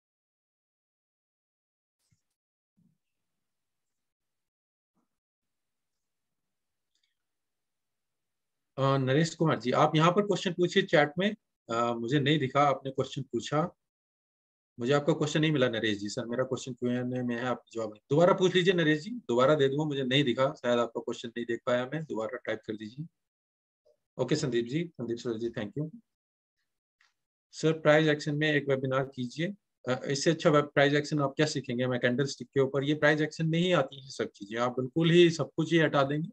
नरेश कुमार जी, आप यहाँ पर क्वेश्चन पूछिए चैट में। मुझे नहीं दिखा आपने क्वेश्चन पूछा, मुझे आपका क्वेश्चन नहीं मिला नरेश जी। सर मेरा क्वेश्चन क्यों में है, आप जवाब नहीं, दोबारा पूछ लीजिए नरेश जी, दोबारा दे दूंगा, मुझे नहीं दिखा, शायद आपका क्वेश्चन नहीं देख पाया मैं, दोबारा टाइप कर दीजिए। Okay Sandeep ji, Sandeep sir ji thank you. Sir price action में एक वेबिनार कीजिए। इससे अच्छा वेब प्राइस एक्शन आप क्या सीखेंगे? मैं कैंडल स्टिक के ऊपर, ये प्राइस एक्शन में ही आती है सब चीजें, आप बिल्कुल ही सब कुछ ही हटा देंगे।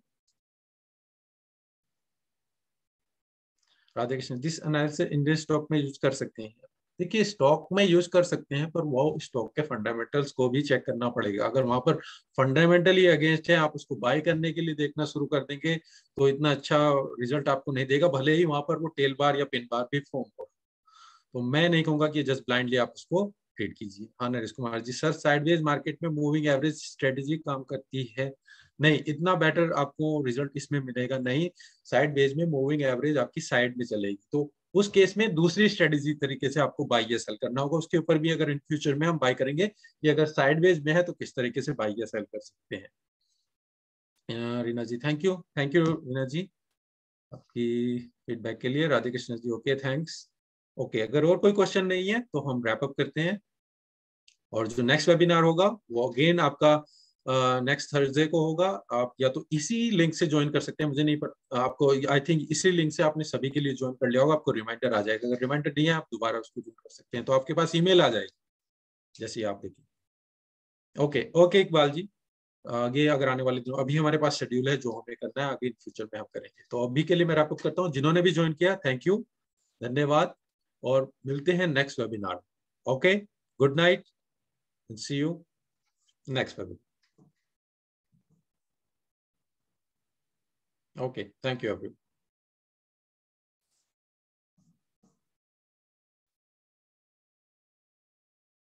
Radhe Krishna, this analysis Indian stock में यूज कर सकते हैं? देखिए, स्टॉक में यूज कर सकते हैं, पर वो स्टॉक के फंडामेंटल्स को भी चेक करना पड़ेगा। अगर वहां पर फंडामेंटली अगेंस्ट है, आप उसको बाय करने के लिए देखना शुरू कर देंगे, तो इतना अच्छा रिजल्ट आपको नहीं देगा, भले ही वहां पर वो टेल बार या पिन बार भी फॉर्म हो। तो मैं नहीं कहूंगा कि जस्ट ब्लाइंडली आप उसको ट्रेड कीजिए। हाँ Naresh Kumar ji, sir sideways market में मूविंग एवरेज स्ट्रेटेजी काम करती है? नहीं, इतना बेटर आपको रिजल्ट इसमें मिलेगा नहीं। साइडवेज में मूविंग एवरेज आपकी साइड में चलेगी, तो उस केस में दूसरी स्ट्रेटेजी तरीके से आपको बाई या सेल करना होगा, उसके ऊपर भी अगर इन फ्यूचर में हम बाई करेंगे कि अगर साइडवेज में है तो किस तरीके से बाई या सेल कर सकते हैं। Reena ji thank you, thank you Reena ji आपकी फीडबैक के लिए। Radhe Krishna ji okay thanks. Okay, अगर और कोई क्वेश्चन नहीं है तो हम रैप अप करते हैं। और जो नेक्स्ट वेबिनार होगा वो अगेन आपका नेक्स्ट थर्सडे को होगा। आप या तो इसी लिंक से ज्वाइन कर सकते हैं, मुझे नहीं पता आपको, आई थिंक इसी लिंक से आपने सभी के लिए ज्वाइन कर लिया होगा, आपको रिमाइंडर आ जाएगा। अगर रिमाइंडर नहीं है, आप दोबारा उसको ज्वाइन कर सकते हैं, तो आपके पास ईमेल आ जाएगी जैसे ही आप देखिए। ओके ओके इकबाल जी, आगे अगर आने वाले दिनों, अभी हमारे पास शेड्यूल है जो हमें करना है, आगे फ्यूचर में हम करेंगे। तो अभी के लिए मैं रैप अप करता हूँ, जिन्होंने भी ज्वाइन किया थैंक यू, धन्यवाद, और मिलते हैं next webinar. Okay, good night, see you. Next पे। ओके, थैंक यू अभी।